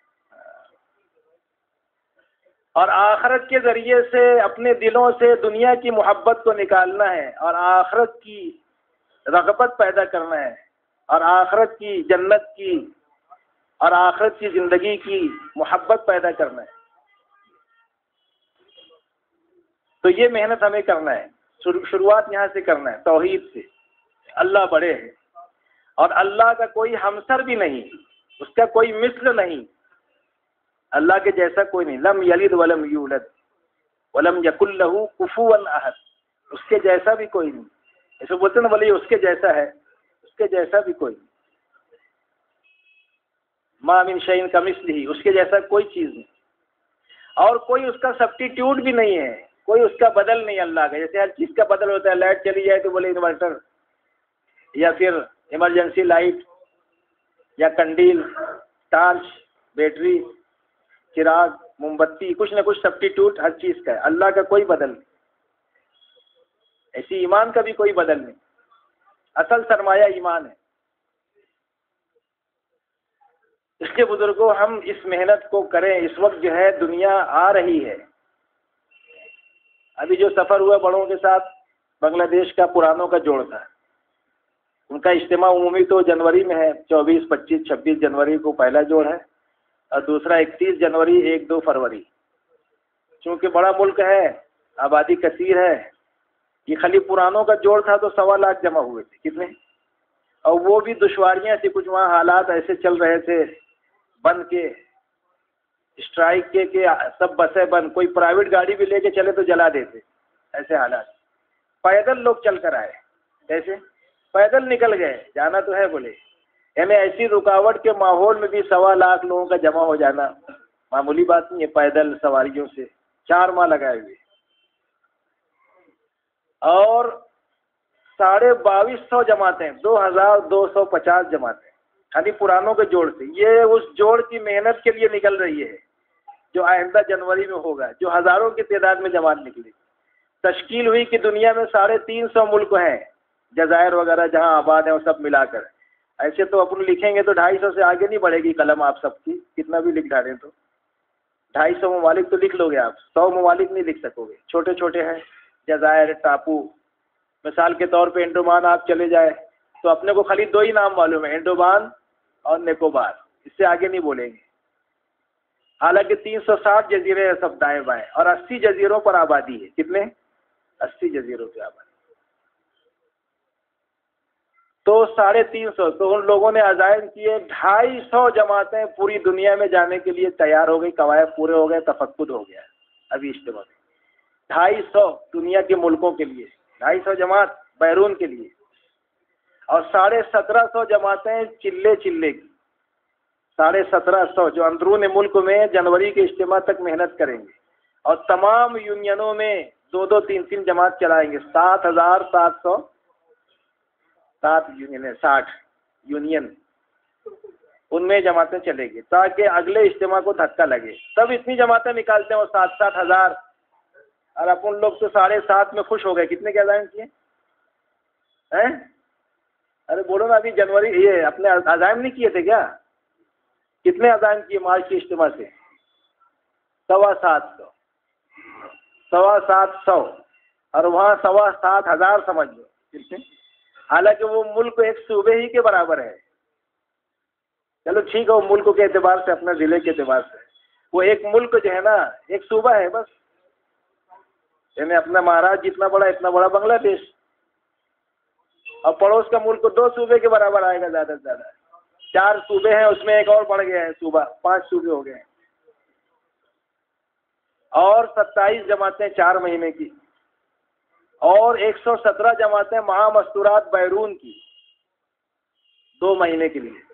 اور آخرت کے ذریعے سے اپنے دلوں سے دنیا کی محبت کو نکالنا ہے اور آخرت کی رغبت پیدا کرنا ہے، اور آخرت کی جنت کی اور آخرت کی زندگی کی محبت پیدا کرنا ہے۔ تو یہ محنت ہمیں کرنا ہے، شروعات یہاں سے کرنا ہے، توحید سے۔ اللہ بڑے ہے اور اللہ کا کوئی ہمسر بھی نہیں، اس کا کوئی مثل نہیں، اللہ کے جیسا کوئی نہیں، لم یلد ولم یولد ولم یکن لہ کفوا احد، اس کے جیسا بھی کوئی نہیں۔ ایسے بولتے نا ولی اس کے جیسا ہے، اس کے جیسا بھی کوئی نہیں۔ ما من شیء کمثلہ، اس کے جیسا کوئی چیز نہیں، اور کوئی اس کا سبسٹیٹیوٹ بھی نہیں ہے، کوئی اس کا بدل نہیں اللہ کا۔ جیسے ہر چیز کا بدل ہوتا ہے، لائٹ چلی جائے تو بولے انورٹر، یا پھر ایمرجنسی لائٹ، یا کنڈیل، ٹارچ، بیٹری، چراغ، موم بتی، کچھ نہ کچھ سبسٹیٹیوٹ ہر چیز کا ہے۔ اللہ کا کوئی بدل نہیں، ایسی ایمان کا بھی کوئی بدل نہیں۔ اصل سرمایہ ایمان ہے۔ اس کے بزرگوں ہم اس محنت کو کریں۔ اس وقت جو ہے دنیا آ رہی ہے، ابھی جو سفر ہوا بڑوں کے ساتھ بنگلہ دیش کا پرانوں کا جوڑ تھا، ان کا اجتماع عمومی تو جنوری میں ہے، چوبیس پچیس چھبیس جنوری کو پہلا جوڑ ہے، اور دوسرا اکتیس جنوری ایک دو فروری۔ چونکہ بڑا ملک ہے، آبادی کثیر ہے، یہ خالی پرانوں کا جوڑ تھا تو سوا لاکھ جمع ہوئے تھے، کتنے؟ اور وہ بھی دشواریاں تھی، کچھ وہاں حالات ایسے چل رہے تھے بند کے، اسٹرائک کے کہ سب بسیں بند، کوئی پرائیویٹ گاڑی بھی لے کے چلے تو جلا دیتے، ایسے حالات۔ پیدل لوگ چل کر آئے، ایسے پیدل نکل گئے، جانا تو ہے بولے، یعنی ایسی رکاوٹ کے ماحول میں بھی سوا لاکھ لوگوں کا جمع ہو جانا معمولی بات نہیں ہے، پیدل سواریوں سے چار ماہ لگائے ہوئے، اور ساڑھے باویس سو جماعتیں، دو ہزار دو سو پچاس جماعتیں خالی پرانوں کے جوڑ سے۔ یہ اس جوڑ کی محنت کے لیے نکل رہی ہے جو آئندہ جنوری میں ہوگا، جو ہزاروں کی تعداد میں جماعت نکلی، تشکیل ہوئی کہ دنیا میں ساڑھے تین سو ملک ہیں، جزائر وغیرہ جہاں آباد ہیں وہ سب ملا کر۔ ایسے تو اپن لکھیں گے تو ڈھائی سو سے آگے نہیں بڑھے گی قلم آپ سب کی، کتنا بھی لکھ ڈالیں تو ڈھائی سو ممالک تو لکھ لو گے آپ، سو ممالک نہیں لکھ سکو گے، چھوٹے چھوٹے ہیں جزائر، ٹاپو۔ مثال کے طور پہ انڈومان آپ چلے جائیں تو اپنے کو خالی دو ہی نام معلوم ہے، انڈومان اور نیکوبار، اس سے آگے نہیں بولیں گے۔ حالانکہ تین سو ساٹھ جزیرے ہیں سب دائیں بائیں، اور اسی جزیروں پر آبادی ہے، کتنے؟ اسی جزیروں پہ آبادی۔ تو ساڑھے تین سو، تو ان لوگوں نے عزائم کیے، ڈھائی سو جماعتیں پوری دنیا میں جانے کے لیے تیار ہو گئی، قواعد پورے ہو گئے، تفقد ہو گیا ابھی اجتماع میں، ڈھائی سو دنیا کے ملکوں کے لیے، ڈھائی سو جماعت بیرون کے لیے، اور ساڑھے سترہ سو جماعتیں چلے چلے کی، ساڑھے سترہ سو جو اندرون ملک میں جنوری کے اجتماع تک محنت کریں گے، اور تمام یونینوں میں دو دو تین تین جماعت چلائیں گے، سات ہزار سات سو سات یونین ہے، ساٹھ یونین، ان میں جماعتیں چلے گی تاکہ اگلے اجتماع کو دھکا لگے۔ تب اتنی جماعتیں نکالتے ہیں وہ سات سات ہزار، اور اپن لوگ تو ساڑھے سات میں خوش ہو گئے، کتنے کے عزائم کیے ہیں؟ ارے بولو نا، ابھی جنوری یہ اپنے عزائم نہیں کیے تھے کیا؟ کتنے عزائم کیے مارچ کے اجتماع سے؟ سوا سات سو۔ سوا سات سو اور وہاں سوا سات ہزار سمجھ لو، حالانکہ وہ ملک ایک صوبے ہی کے برابر ہے. چلو ٹھیک ہے، وہ ملک کے اعتبار سے، اپنے ضلع کے اعتبار سے وہ ایک ملک جو ہے نا ایک صوبہ ہے بس. یعنی اپنا مہاراشٹر جتنا بڑا اتنا بڑا بنگلہ دیش، اور پڑوس کا ملک دو صوبے کے برابر آئے گا زیادہ سے زیادہ. چار صوبے ہیں، اس میں ایک اور بڑھ گیا ہے صوبہ، پانچ صوبے ہو گئے ہیں. اور ستائیس جماعتیں چار مہینے کی، اور ایک سو سترہ جماعتیں مہا مستورات بیرون کی دو مہینے کے لیے.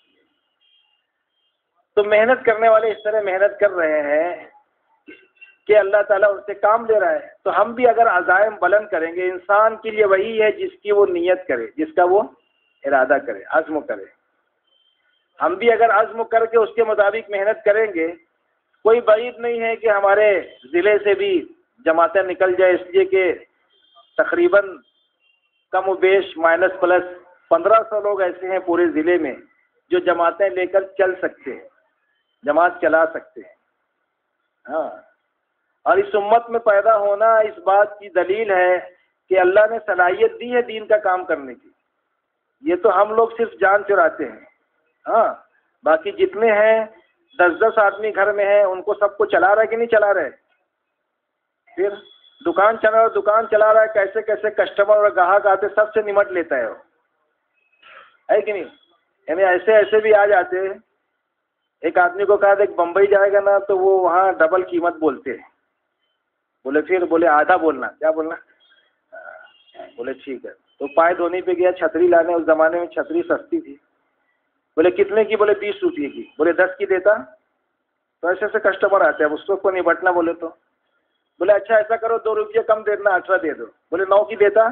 تو محنت کرنے والے اس طرح محنت کر رہے ہیں کہ اللہ تعالیٰ ان سے کام لے رہا ہے. تو ہم بھی اگر عزائم بلند کریں گے، انسان کے لیے وہی ہے جس کی وہ نیت کرے، جس کا وہ ارادہ کرے، عزم کرے. ہم بھی اگر عزم کر کے اس کے مطابق محنت کریں گے، کوئی بعید نہیں ہے کہ ہمارے ضلع سے بھی جماعتیں نکل جائے، اس لیے کہ تقریباً کم و بیش مائنس پلس پندرہ سو لوگ ایسے ہیں پورے ضلع میں جو جماعتیں لے کر چل سکتے ہیں، جماعت چلا سکتے ہیں. ہاں، اور اس امت میں پیدا ہونا اس بات کی دلیل ہے کہ اللہ نے صلاحیت دی ہے دین کا کام کرنے کی. یہ تو ہم لوگ صرف جان چراتے ہیں. ہاں، باقی جتنے ہیں دس دس آدمی گھر میں ہیں، ان کو سب کو چلا رہا ہے کہ نہیں چلا رہے؟ پھر دکان چلا رہا دکان چلا رہا ہے، کیسے کیسے کسٹمر اور گاہک آتے سب سے نمٹ لیتا ہے وہ، ہے کہ نہیں؟ یعنی ایسے ایسے بھی آ جاتے. ایک آدمی کو کہا تھا کہ بمبئی جائے گا نا تو وہ وہاں ڈبل قیمت بولتے ہیں. بولے پھر بولے آدھا بولنا. کیا بولنا؟ بولے ٹھیک ہے. تو پائے دھونے پہ گیا چھتری لانے، اس زمانے میں چھتری سستی تھی. بولے کتنے کی؟ بولے بیس روپئے کی. بولے دس کی دیتا؟ تو ایسے ایسے کسٹمر آتے ہیں، اب اس کو نبٹنا بولے تو. بولے اچھا ایسا کرو دو روپیہ کم دینا، اٹھارہ دے دو. بولے نو کی دیتا؟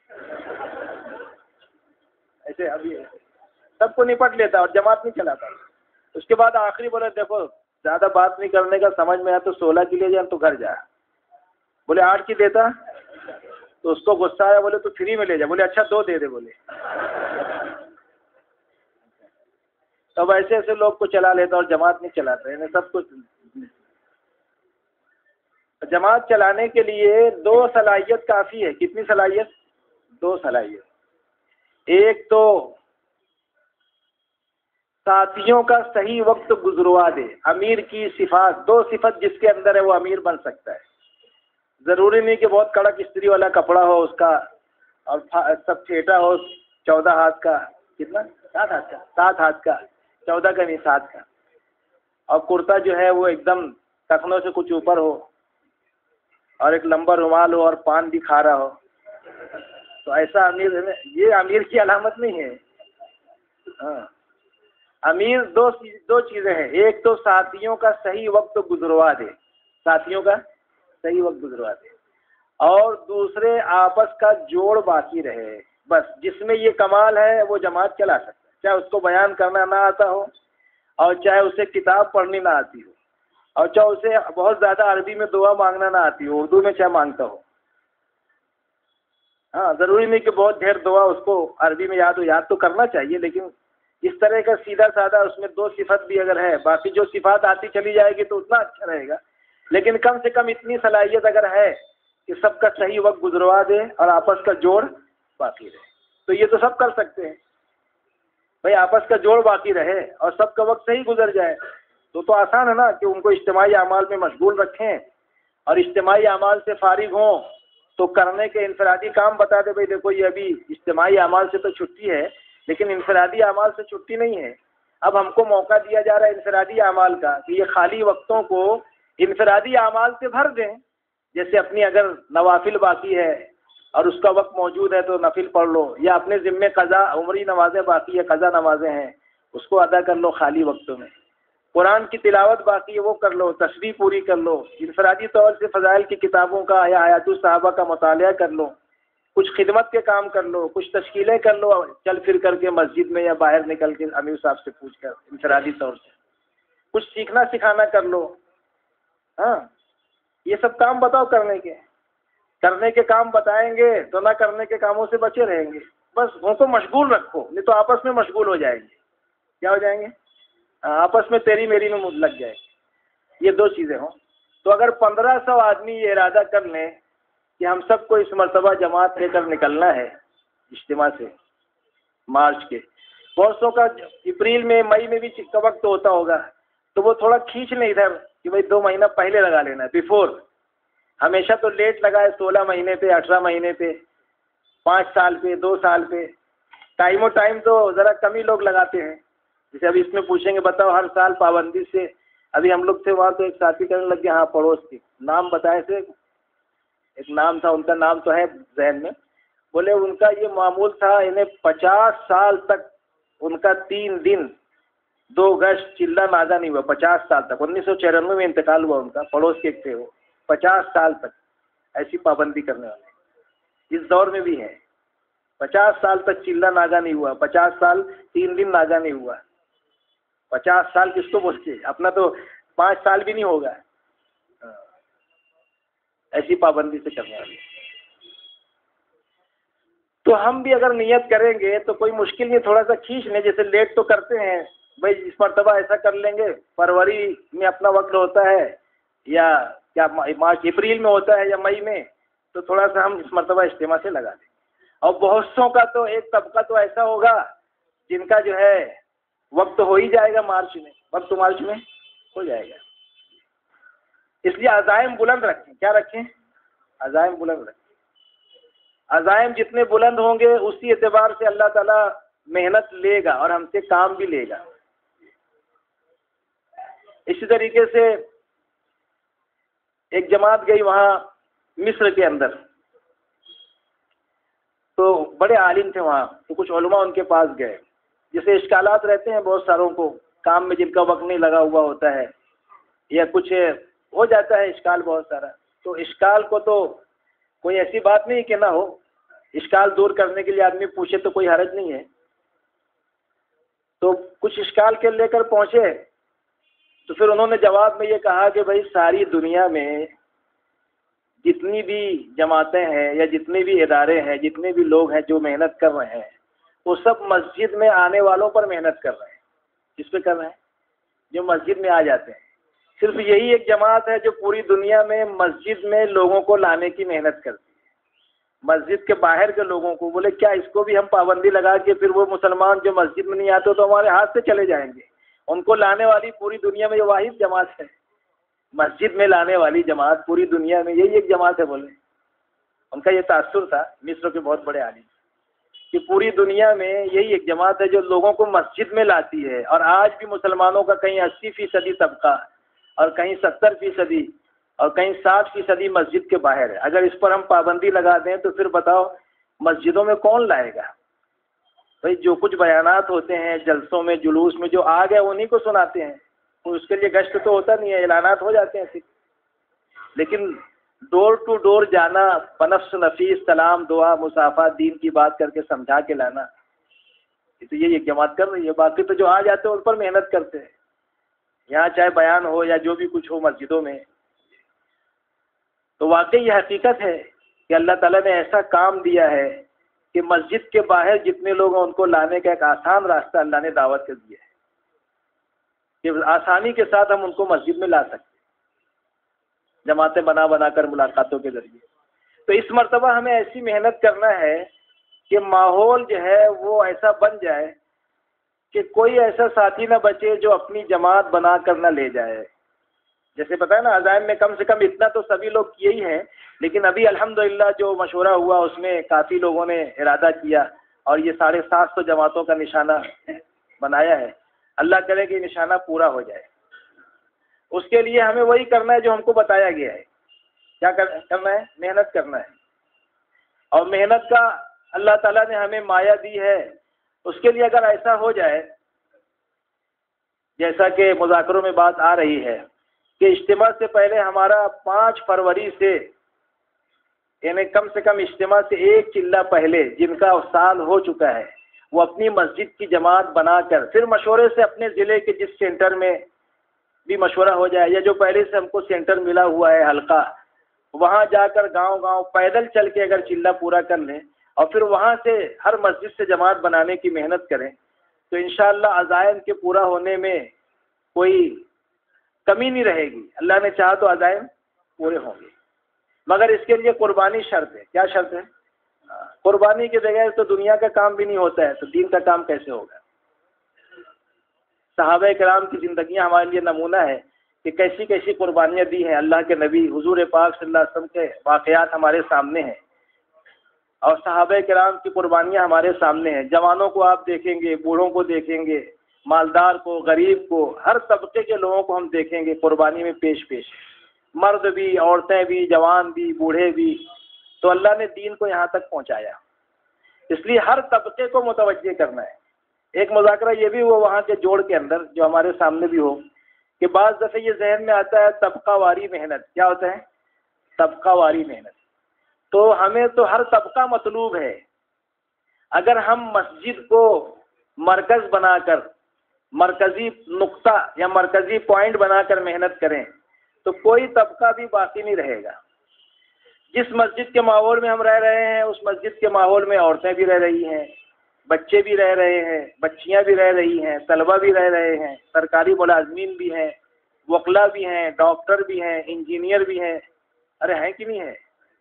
ایسے ابھی سب کو نپٹ لیتا اور جماعت نہیں چلاتا. اس کے بعد آخری بولے دیکھو زیادہ بات نہیں کرنے کا، سمجھ میں آیا تو سولہ کی لے جا تو گھر جا. بولے آٹھ کی دیتا؟ تو اس کو غصہ آیا، بولے تو فری میں لے جا. بولے اچھا دو دے دے. بولے تب ایسے ایسے لوگ کو چلا لیتا اور جماعت نہیں چلاتا. یعنی سب کچھ جماعت چلانے کے لیے دو صلاحیت کافی ہے. کتنی صلاحیت؟ دو صلاحیت. ایک تو ساتھیوں کا صحیح وقت گزروا دے. امیر کی صفات، دو صفت جس کے اندر ہے وہ امیر بن سکتا ہے. ضروری نہیں کہ بہت کڑک استری والا کپڑا ہو اس کا اور سب پھیٹا ہو چودہ ہاتھ کا. کتنا؟ سات ہاتھ کا. سات ہاتھ کا، چودہ کا نہیں سات کا. اور کرتا جو ہے وہ ایک دم ٹخنوں سے کچھ اوپر ہو اور ایک لمبا رومال ہو اور پان بھی کھا رہا ہو. تو ایسا امیر ہے، یہ امیر کی علامت نہیں ہے. ہاں، امیر دو دو چیزیں ہیں. ایک تو ساتھیوں کا صحیح وقت گزروا دے، ساتھیوں کا صحیح وقت گزروا دے. اور دوسرے آپس کا جوڑ باقی رہے. بس جس میں یہ کمال ہے وہ جماعت چلا سکتا ہے، چاہے اس کو بیان کرنا نہ آتا ہو اور چاہے اسے کتاب پڑھنی نہ آتی ہو اور چاہے اسے بہت زیادہ عربی میں دعا مانگنا نہ آتی ہو، اردو میں چاہے مانگتا ہو. ہاں، ضروری نہیں کہ بہت ڈھیر دعا اس کو عربی میں یاد ہو، یاد تو کرنا چاہیے، لیکن اس طرح کا سیدھا سادہ اس میں دو صفت بھی اگر ہے، باقی جو صفات آتی چلی جائے گی تو اتنا اچھا رہے گا. لیکن کم سے کم اتنی صلاحیت اگر ہے کہ سب کا صحیح وقت گزروا دے اور آپس کا جوڑ باقی رہے، تو یہ تو سب کر سکتے ہیں. بھائی آپس کا جوڑ باقی رہے اور سب کا وقت صحیح گزر جائے تو تو آسان ہے نا کہ ان کو اجتماعی اعمال میں مشغول رکھیں اور اجتماعی اعمال سے فارغ ہوں تو کرنے کے انفرادی کام بتا دے. بھائی دیکھو یہ ابھی اجتماعی اعمال سے تو چھٹی ہے لیکن انفرادی اعمال سے چھٹی نہیں ہے. اب ہم کو موقع دیا جا رہا ہے انفرادی اعمال کا کہ یہ خالی وقتوں کو انفرادی اعمال سے بھر دیں. جیسے اپنی اگر نوافل باقی ہے اور اس کا وقت موجود ہے تو نفل پڑھ لو، یا اپنے ذمے قضا عمری نمازیں باقی ہے، قضا نمازیں ہیں اس کو ادا کر لو خالی وقتوں میں. قرآن کی تلاوت باقی ہے وہ کر لو، تسبیح پوری کر لو، انفرادی طور سے فضائل کی کتابوں کا یا حیات الصحابہ کا مطالعہ کر لو، کچھ خدمت کے کام کر لو، کچھ تشکیلیں کر لو چل پھر کر کے مسجد میں یا باہر نکل کے امیر صاحب سے پوچھ کر انفرادی طور سے، کچھ سیکھنا سکھانا کر لو. ہاں، یہ سب کام بتاؤ کرنے کے. کرنے کے کام بتائیں گے تو نہ کرنے کے کاموں سے بچے رہیں گے. بس ان کو مشغول رکھو، نہیں تو آپس میں مشغول ہو جائیں گے. کیا ہو جائیں گے؟ آپس میں تیری میری میں لگ جائے. یہ دو چیزیں ہوں. تو اگر پندرہ سو آدمی یہ ارادہ کر لیں کہ ہم سب کو اس مرتبہ جماعت لے کر نکلنا ہے اجتماع سے مارچ کے، بہت سو کا اپریل میں مئی میں بھی کا وقت ہوتا ہوگا، تو وہ تھوڑا کھینچ لیں ادھر کہ بھائی دو مہینہ پہلے لگا لینا ہے بیفور. ہمیشہ تو لیٹ لگا ہے سولہ مہینے پہ، اٹھارہ مہینے پہ، پانچ سال پہ، دو سال پہ. ٹائم و ٹائم تو ذرا کم ہی لوگ لگاتے ہیں. جیسے ابھی اس میں پوچھیں گے بتاؤ ہر سال پابندی سے، ابھی ہم لوگ تھے وہاں تو ایک ساتھی کرنے لگ گیا، ہاں پڑوس کے نام بتائے تھے، ایک نام تھا ان کا، نام تو ہے ذہن میں، بولے ان کا یہ معمول تھا، انہیں پچاس سال تک ان کا تین دن دو گشت چلا ناگا نہیں ہوا، پچاس سال تک. انیس سو چورانوے میں انتقال ہوا ان کا، پڑوس کے ایک تھے وہ، پچاس سال تک ایسی پابندی کرنے والے اس دور میں بھی ہیں. پچاس سال تک چلا ناگا نہیں ہوا، پچاس سال تین دن ناگا نہیں ہوا. پچاس سال کس کو بولتے، اپنا تو پانچ سال بھی نہیں ہوگا. ایسی پابندی سے کرنے والے. تو ہم بھی اگر نیت کریں گے تو کوئی مشکل نہیں، تھوڑا سا کھینچ لیں، جیسے لیٹ تو کرتے ہیں بھائی اس مرتبہ ایسا کر لیں گے، فروری میں اپنا وقت ہوتا ہے یا کیا مارچ اپریل میں ہوتا ہے یا مئی میں، تو تھوڑا سا ہم اس مرتبہ اجتماع سے لگا دیں. اور بہت سو کا تو ایک طبقہ تو ایسا ہوگا جن کا جو ہے وقت ہو ہی جائے گا مارچ میں، وقت مارچ میں ہو جائے گا. اس لیے عزائم بلند رکھیں. کیا رکھیں؟ عزائم بلند رکھیں. عزائم جتنے بلند ہوں گے اسی اعتبار سے اللہ تعالیٰ محنت لے گا اور ہم سے کام بھی لے گا. اسی طریقے سے ایک جماعت گئی وہاں مصر کے اندر، تو بڑے عالم تھے وہاں، تو کچھ علماء ان کے پاس گئے. جیسے اشکالات رہتے ہیں بہت ساروں کو، کام میں جن کا وقت نہیں لگا ہوا ہوتا ہے یا کچھ ہو جاتا ہے اشکال بہت سارا. تو اشکال کو تو کوئی ایسی بات نہیں کہ نہ ہو، اشکال دور کرنے کے لیے آدمی پوچھے تو کوئی حرج نہیں ہے. تو کچھ اشکال کے لے کر پہنچے، تو پھر انہوں نے جواب میں یہ کہا کہ بھائی ساری دنیا میں جتنی بھی جماعتیں ہیں یا جتنے بھی ادارے ہیں، جتنے بھی لوگ ہیں جو محنت کر رہے ہیں، وہ سب مسجد میں آنے والوں پر محنت کر رہے ہیں. کس پہ کر رہے ہیں؟ جو مسجد میں آ جاتے ہیں. صرف یہی ایک جماعت ہے جو پوری دنیا میں مسجد میں لوگوں کو لانے کی محنت کرتی ہے. مسجد کے باہر کے لوگوں کو، بولے کیا اس کو بھی ہم پابندی لگا کے پھر وہ مسلمان جو مسجد میں نہیں آتے تو ہمارے ہاتھ سے چلے جائیں گے؟ ان کو لانے والی پوری دنیا میں یہ واحد جماعت ہے، مسجد میں لانے والی جماعت پوری دنیا میں یہی ایک جماعت ہے. بولے ان کا یہ تاثر تھا مصر کے بہت بڑے عالم کہ پوری دنیا میں یہی ایک جماعت ہے جو لوگوں کو مسجد میں لاتی ہے. اور آج بھی مسلمانوں کا کہیں اسی فیصدی طبقہ اور کہیں ستر فیصدی اور کہیں ساٹھ فیصدی مسجد کے باہر ہے. اگر اس پر ہم پابندی لگا دیں تو پھر بتاؤ مسجدوں میں کون لائے گا؟ بھائی جو کچھ بیانات ہوتے ہیں جلسوں میں جلوس میں جو آ گئے انہیں کو سناتے ہیں، تو اس کے لیے گشت تو ہوتا نہیں ہے، اعلانات ہو جاتے ہیں صرف. لیکن ڈور ٹو ڈور جانا، بنفس نفیس سلام دعا مصافحہ دین کی بات کر کے سمجھا کے لانا، یہ تو یہ ایک جماعت کر رہی ہے. باقی تو جو آ جاتے ہیں ان پر محنت کرتے ہیں، یہاں چاہے بیان ہو یا جو بھی کچھ ہو مسجدوں میں. تو واقعی یہ حقیقت ہے کہ اللہ تعالیٰ نے ایسا کام دیا ہے کہ مسجد کے باہر جتنے لوگ ہیں ان کو لانے کا ایک آسان راستہ اللہ نے دعوت کر دیا ہے کہ آسانی کے ساتھ ہم ان کو مسجد میں لا سکتے ہیں، جماعتیں بنا بنا کر ملاقاتوں کے ذریعے. تو اس مرتبہ ہمیں ایسی محنت کرنا ہے کہ ماحول جو ہے وہ ایسا بن جائے کہ کوئی ایسا ساتھی نہ بچے جو اپنی جماعت بنا کر نہ لے جائے. جیسے پتہ ہے نا عزائم میں کم سے کم اتنا تو سبھی لوگ کیے ہی ہیں، لیکن ابھی الحمدللہ جو مشورہ ہوا اس میں کافی لوگوں نے ارادہ کیا اور یہ ساڑھے سات سو جماعتوں کا نشانہ بنایا ہے. اللہ کرے کہ نشانہ پورا ہو جائے. اس کے لیے ہمیں وہی کرنا ہے جو ہم کو بتایا گیا ہے. کیا کرنا ہے؟ محنت کرنا ہے. اور محنت کا اللہ تعالیٰ نے ہمیں مایہ دی ہے. اس کے لیے اگر ایسا ہو جائے جیسا کہ مذاکروں میں بات آ رہی ہے کہ اجتماع سے پہلے ہمارا پانچ فروری سے، یعنی کم سے کم اجتماع سے ایک چلہ پہلے جن کا سال ہو چکا ہے وہ اپنی مسجد کی جماعت بنا کر پھر مشورے سے اپنے ضلع کے جس سینٹر میں بھی مشورہ ہو جائے یا جو پہلے سے ہم کو سینٹر ملا ہوا ہے حلقہ، وہاں جا کر گاؤں گاؤں پیدل چل کے اگر چلہ پورا کر لیں اور پھر وہاں سے ہر مسجد سے جماعت بنانے کی محنت کریں تو انشاءاللہ عزائم کے پورا ہونے میں کوئی کمی نہیں رہے گی، اللہ نے چاہا تو عزائم پورے ہوں گے، مگر اس کے لیے قربانی شرط ہے۔ کیا شرط ہے؟ قربانی کے بغیر تو دنیا کا کام بھی نہیں ہوتا ہے، تو دین کا کام کیسے ہوگا؟ صحابہ کرام کی زندگیاں ہمارے لیے نمونہ ہے کہ کیسی کیسی قربانیاں دی ہیں۔ اللہ کے نبی حضور پاک صلی اللہ علیہ وسلم کے واقعات ہمارے سامنے ہیں، اور صحابہ کرام کی قربانیاں ہمارے سامنے ہیں۔ جوانوں کو آپ دیکھیں گے، بوڑھوں کو دیکھیں گے، مالدار کو، غریب کو، ہر طبقے کے لوگوں کو ہم دیکھیں گے قربانی میں پیش پیش، مرد بھی، عورتیں بھی، جوان بھی، بوڑھے بھی۔ تو اللہ نے دین کو یہاں تک پہنچایا، اس لیے ہر طبقے کو متوجہ کرنا ہے۔ ایک مذاکرہ یہ بھی ہوا وہاں کے جوڑ کے اندر، جو ہمارے سامنے بھی ہو، کہ بعض دفعہ یہ ذہن میں آتا ہے طبقہ واری محنت۔ کیا ہوتا ہے؟ طبقہ واری محنت۔ تو ہمیں تو ہر طبقہ مطلوب ہے۔ اگر ہم مسجد کو مرکز بنا کر، مرکزی نقطہ یا مرکزی پوائنٹ بنا کر محنت کریں تو کوئی طبقہ بھی باقی نہیں رہے گا۔ جس مسجد کے ماحول میں ہم رہ رہے ہیں، اس مسجد کے ماحول میں عورتیں بھی رہ رہی ہیں، بچے بھی رہ رہے ہیں، بچیاں بھی رہ رہی ہیں، طلبہ بھی رہ رہے ہیں، سرکاری ملازمین بھی ہیں، وکلا بھی ہیں، ڈاکٹر بھی ہیں، انجینئر بھی ہیں۔ ارے ہیں کہ نہیں ہے؟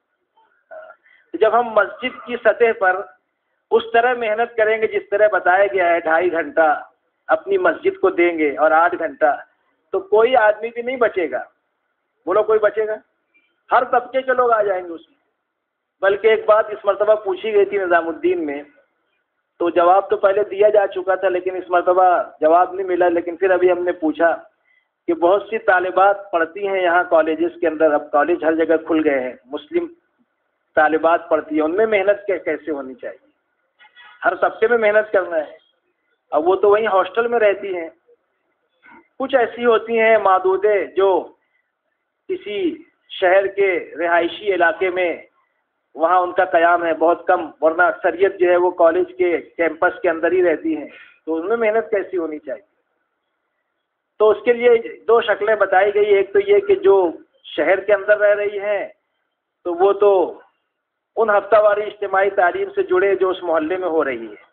جب ہم مسجد کی سطح پر اس طرح محنت کریں گے جس طرح بتایا گیا ہے، ڈھائی گھنٹہ اپنی مسجد کو دیں گے اور آٹھ گھنٹہ، تو کوئی آدمی بھی نہیں بچے گا۔ بولو کوئی بچے گا؟ ہر طبقے کے لوگ آ جائیں گے اس میں۔ بلکہ ایک بات اس مرتبہ پوچھی گئی تھی نظام الدین میں، تو جواب تو پہلے دیا جا چکا تھا لیکن اس مرتبہ جواب نہیں ملا، لیکن پھر ابھی ہم نے پوچھا کہ بہت سی طالبات پڑھتی ہیں یہاں کالجز کے اندر، اب کالج ہر جگہ کھل گئے ہیں، مسلم طالبات پڑھتی ہیں، ان میں محنت کیسے ہونی چاہیے؟ ہر طبقے میں محنت کرنا ہے۔ اب وہ تو وہیں ہاسٹل میں رہتی ہیں، کچھ ایسی ہوتی ہیں معدودے جو کسی شہر کے رہائشی علاقے میں وہاں ان کا قیام ہے بہت کم، ورنہ اکثریت جو ہے وہ کالج کے کیمپس کے اندر ہی رہتی ہیں، تو ان میں محنت کیسی ہونی چاہیے؟ تو اس کے لیے دو شکلیں بتائی گئی۔ ایک تو یہ کہ جو شہر کے اندر رہ رہی ہیں تو وہ تو ان ہفتہ واری اجتماعی تعلیم سے جڑے جو اس محلے میں ہو رہی ہے،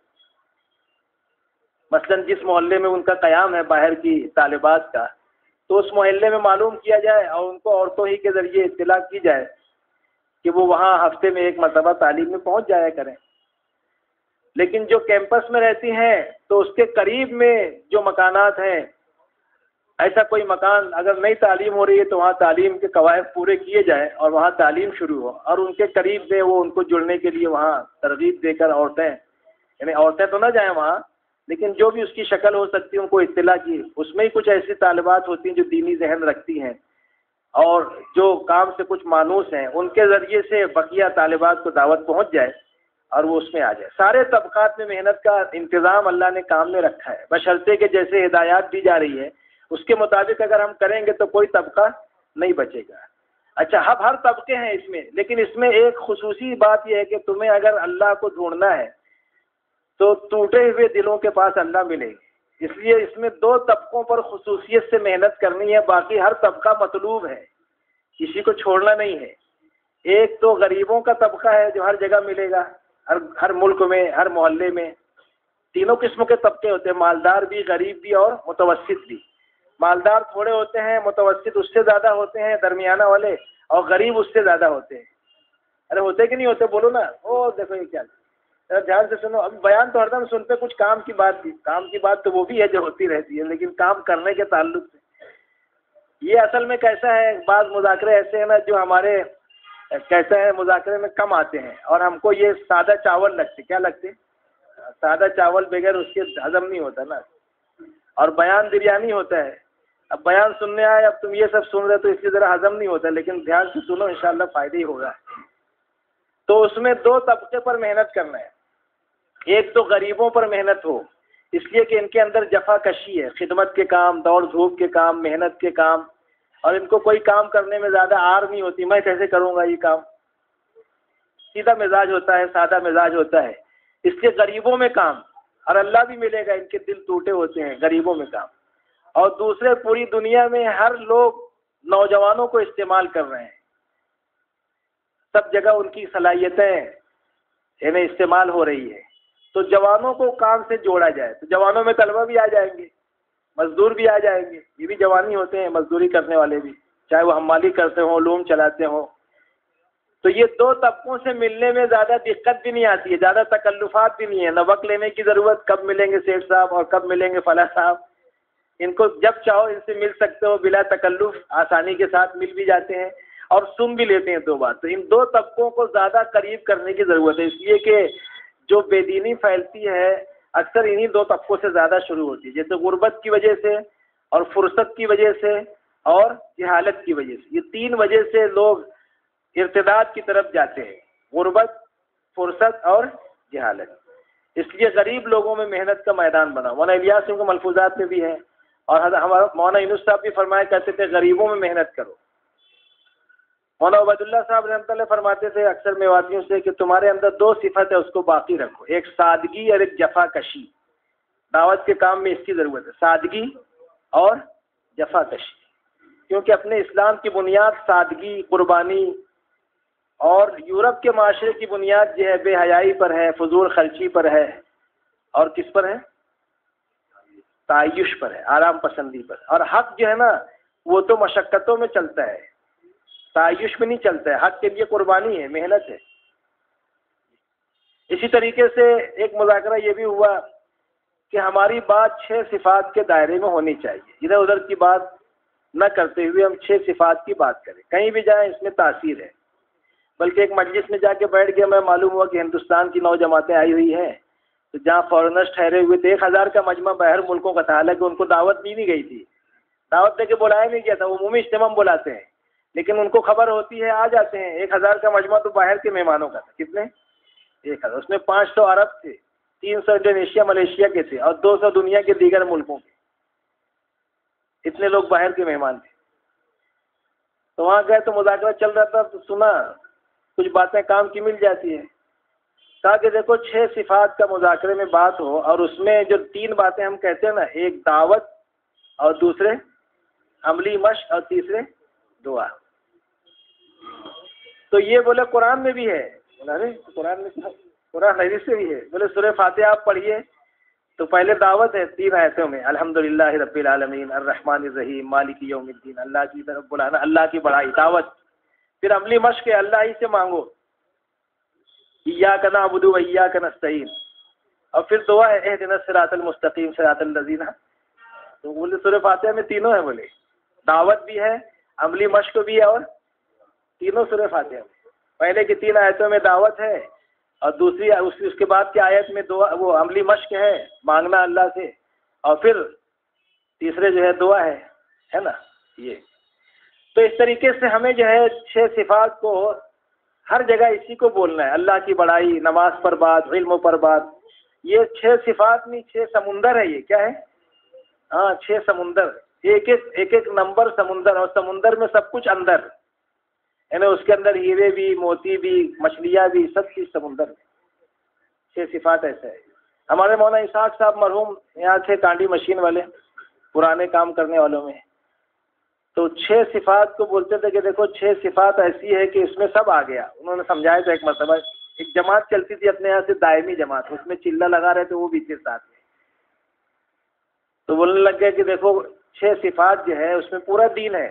مثلا جس محلے میں ان کا قیام ہے باہر کی طالبات کا، تو اس محلے میں معلوم کیا جائے اور ان کو عورتوں ہی کے ذریعے اطلاع کی جائے کہ وہ وہاں ہفتے میں ایک مرتبہ تعلیم میں پہنچ جایا کریں۔ لیکن جو کیمپس میں رہتی ہیں تو اس کے قریب میں جو مکانات ہیں، ایسا کوئی مکان اگر نئی تعلیم ہو رہی ہے تو وہاں تعلیم کے قواعد پورے کیے جائیں اور وہاں تعلیم شروع ہو، اور ان کے قریب میں وہ ان کو جڑنے کے لیے وہاں ترغیب دے کر عورتیں، یعنی عورتیں تو نہ جائیں وہاں، لیکن جو بھی اس کی شکل ہو سکتی ہے ان کو اطلاع کی۔ اس میں ہی کچھ ایسی طالبات ہوتی ہیں جو دینی ذہن رکھتی ہیں اور جو کام سے کچھ مانوس ہیں، ان کے ذریعے سے بقیہ طالبات کو دعوت پہنچ جائے اور وہ اس میں آ جائے۔ سارے طبقات میں محنت کا انتظام اللہ نے کام میں رکھا ہے، بشرطے کہ جیسے ہدایات دی جا رہی ہے اس کے مطابق اگر ہم کریں گے تو کوئی طبقہ نہیں بچے گا۔ اچھا، اب ہر طبقے ہیں اس میں، لیکن اس میں ایک خصوصی بات یہ ہے کہ تمہیں اگر اللہ کو ڈھونڈنا ہے تو ٹوٹے ہوئے دلوں کے پاس اللہ ملے گی۔ اس لیے اس میں دو طبقوں پر خصوصیت سے محنت کرنی ہے، باقی ہر طبقہ مطلوب ہے، کسی کو چھوڑنا نہیں ہے۔ ایک تو غریبوں کا طبقہ ہے جو ہر جگہ ملے گا، ہر ہر ملک میں، ہر محلے میں تینوں قسموں کے طبقے ہوتے ہیں، مالدار بھی، غریب بھی اور متوسط بھی۔ مالدار تھوڑے ہوتے ہیں، متوسط اس سے زیادہ ہوتے ہیں، درمیانہ والے، اور غریب اس سے زیادہ ہوتے ہیں۔ ارے ہوتے کہ نہیں ہوتے؟ بولو نا۔ او دیکھو یہ کیا، دھیان سے سنو۔ اب بیان تو ہر دم سنتے کچھ کام کی بات بھی، کام کی بات تو وہ بھی ہے جو ہوتی رہتی ہے، لیکن کام کرنے کے تعلق سے یہ اصل میں کیسا ہے، بعض مذاکرے ایسے ہیں نا جو ہمارے کیسا ہے مذاکرے میں کم آتے ہیں، اور ہم کو یہ سادہ چاول لگتے۔ کیا لگتے؟ سادہ چاول بغیر اس کے ہضم نہیں ہوتا نا، اور بیان بریانی ہوتا ہے۔ اب بیان سننے آئے، اب تم یہ سب سن رہے تو اس کی ذرا ہضم نہیں ہوتا، لیکن دھیان سے سنو، انشاءاللہ فائدہ ہی ہوگا۔ تو اس میں دو طبقے پر محنت کرنا ہے۔ ایک تو غریبوں پر محنت ہو، اس لیے کہ ان کے اندر جفا کشی ہے، خدمت کے کام، دوڑ دھوپ کے کام، محنت کے کام، اور ان کو کوئی کام کرنے میں زیادہ آر نہیں ہوتی، میں کیسے کروں گا یہ کام، سیدھا مزاج ہوتا ہے، سادہ مزاج ہوتا ہے۔ اس لیے غریبوں میں کام، اور اللہ بھی ملے گا، ان کے دل ٹوٹے ہوتے ہیں، غریبوں میں کام۔ اور دوسرے، پوری دنیا میں ہر لوگ نوجوانوں کو استعمال کر رہے ہیں، سب جگہ ان کی صلاحیتیں انہیں استعمال ہو رہی ہے، تو جوانوں کو کام سے جوڑا جائے، تو جوانوں میں طلبہ بھی آ جائیں گے، مزدور بھی آ جائیں گے، یہ بھی جوانی ہوتے ہیں مزدوری کرنے والے بھی، چاہے وہ حمالی کرتے ہوں، لوم چلاتے ہوں. تو یہ دو طبقوں سے ملنے میں زیادہ دقت بھی نہیں آتی ہے، زیادہ تکلفات بھی نہیں ہے، نہ وقت لینے کی ضرورت، کب ملیں گے سیٹھ صاحب اور کب ملیں گے فلاں صاحب. ان کو جب چاہو ان سے مل سکتے ہو بلا تکلف، آسانی کے ساتھ مل بھی جاتے ہیں اور سن بھی لیتے ہیں دو بات. تو ان دو طبقوں کو زیادہ قریب کرنے کی ضرورت ہے، اس لیے کہ جو بے دینی پھیلتی ہے اکثر انہی دو طبقوں سے زیادہ شروع ہوتی ہے، جیسے غربت کی وجہ سے اور فرصت کی وجہ سے اور جہالت کی وجہ سے. یہ تین وجہ سے لوگ ارتداد کی طرف جاتے ہیں، غربت، فرصت اور جہالت. اس لیے غریب لوگوں میں محنت کا میدان بنا. مولانا الیاس صاحب کے ملفوظات میں بھی ہے اور ہمارا مولانا یونس صاحب بھی فرمایا کرتے تھے غریبوں میں محنت کرو. مولانا عبید اللہ صاحب رحمۃ اللہ فرماتے تھے اکثر میواتیوں سے کہ تمہارے اندر دو صفت ہے، اس کو باقی رکھو، ایک سادگی اور ایک جفا کشی. دعوت کے کام میں اس کی ضرورت ہے، سادگی اور جفا کشی، کیونکہ اپنے اسلام کی بنیاد سادگی، قربانی، اور یورپ کے معاشرے کی بنیاد جو ہے بے حیائی پر ہے، فضول خرچی پر ہے، اور کس پر ہے؟ تعیش پر ہے، آرام پسندی پر. اور حق جو ہے نا وہ تو مشقتوں میں چلتا ہے، تعیش میں نہیں چلتا ہے. حق کے لیے قربانی ہے، محنت ہے. اسی طریقے سے ایک مذاکرہ یہ بھی ہوا کہ ہماری بات چھ صفات کے دائرے میں ہونی چاہیے، ادھر ادھر کی بات نہ کرتے ہوئے ہم چھ صفات کی بات کریں. کہیں بھی جائیں اس میں تاثیر ہے. بلکہ ایک مجلس میں جا کے بیٹھ گیا، میں معلوم ہوا کہ ہندوستان کی نو جماعتیں آئی ہوئی ہیں، تو جہاں فورنرز ٹھہرے ہوئے تھے، ایک ہزار کا مجمع باہر ملکوں کا تھا، حالانکہ ان کو دعوت دی نہیں گئی تھی، دعوت دے کے بلایا نہیں گیا تھا. وہ عمومی اجتماع بلاتے ہیں لیکن ان کو خبر ہوتی ہے آ جاتے ہیں. ایک ہزار کا مجمع تو باہر کے مہمانوں کا تھا. کتنے؟ ایک ہزار. اس میں پانچ سو عرب تھے، تین سو انڈونیشیا ملیشیا کے تھے اور دو سو دنیا کے دیگر ملکوں کے. اتنے لوگ باہر کے مہمان تھے. تو وہاں گئے تو مذاکرہ چل رہا تھا، تو سنا کچھ باتیں کام کی مل جاتی ہیں. کہا کہ دیکھو چھ صفات کا مذاکرے میں بات ہو اور اس میں جو تین باتیں ہم کہتے ہیں نا، ایک دعوت اور دوسرے عملی مشق اور تیسرے دعا. تو یہ بولے قرآن میں بھی ہے. بولے قرآن میں، قرآن حدیث سے بھی ہے. بولے سورہ فاتحہ آپ پڑھیے تو پہلے دعوت ہے تین آیتوں میں، الحمدللہ رب العالمین الرحمن الرحیم مالک یوم الدین، اللہ کی طرف بلانا، اللہ کی بڑائی، دعوت. پھر عملی مشق ہے، اللہ ہی سے مانگو، ایاک نعبد و ایاک نستعین. اور پھر دعا ہے اہدنا الصراط المستقیم صراط الذین. تو بولے سورہ فاتحہ میں تینوں ہیں، بولے دعوت بھی ہے، عملی مشق بھی ہے اور تینوں سورہ فاتحہ میں. پہلے کی تین آیتوں میں دعوت ہے اور دوسری اس کے بعد کی آیت میں دعا، وہ عملی مشق ہے، مانگنا اللہ سے، اور پھر تیسرے جو ہے دعا ہے ہے نا یہ. تو اس طریقے سے ہمیں جو ہے چھ صفات کو ہر جگہ اسی کو بولنا ہے، اللہ کی بڑائی، نماز پر بات، علم پر بات. یہ چھ صفات نہیں، چھ سمندر ہے. یہ کیا ہے؟ ہاں چھ سمندر، ایک ایک ایک ایک نمبر سمندر، اور سمندر میں سب کچھ اندر، یعنی اس کے اندر ہیرے بھی، موتی بھی، مچھلیاں بھی، سب چیز سمندر میں. چھ صفات ایسا ہے. ہمارے مولانا اسحاق صاحب مرحوم یہاں تھے، کانڈی مشین والے، پرانے کام کرنے والوں میں. تو چھ صفات کو بولتے تھے کہ دیکھو چھ صفات ایسی ہے کہ اس میں سب آ گیا. انہوں نے سمجھایا تھا ایک مرتبہ، ایک جماعت چلتی تھی اپنے یہاں سے، دائمی جماعت، اس میں چلہ لگا رہے تھے وہ بھی تھے ساتھ میں. تو بولنے لگ گیا کہ دیکھو چھ صفات جو ہے اس میں پورا دین ہے.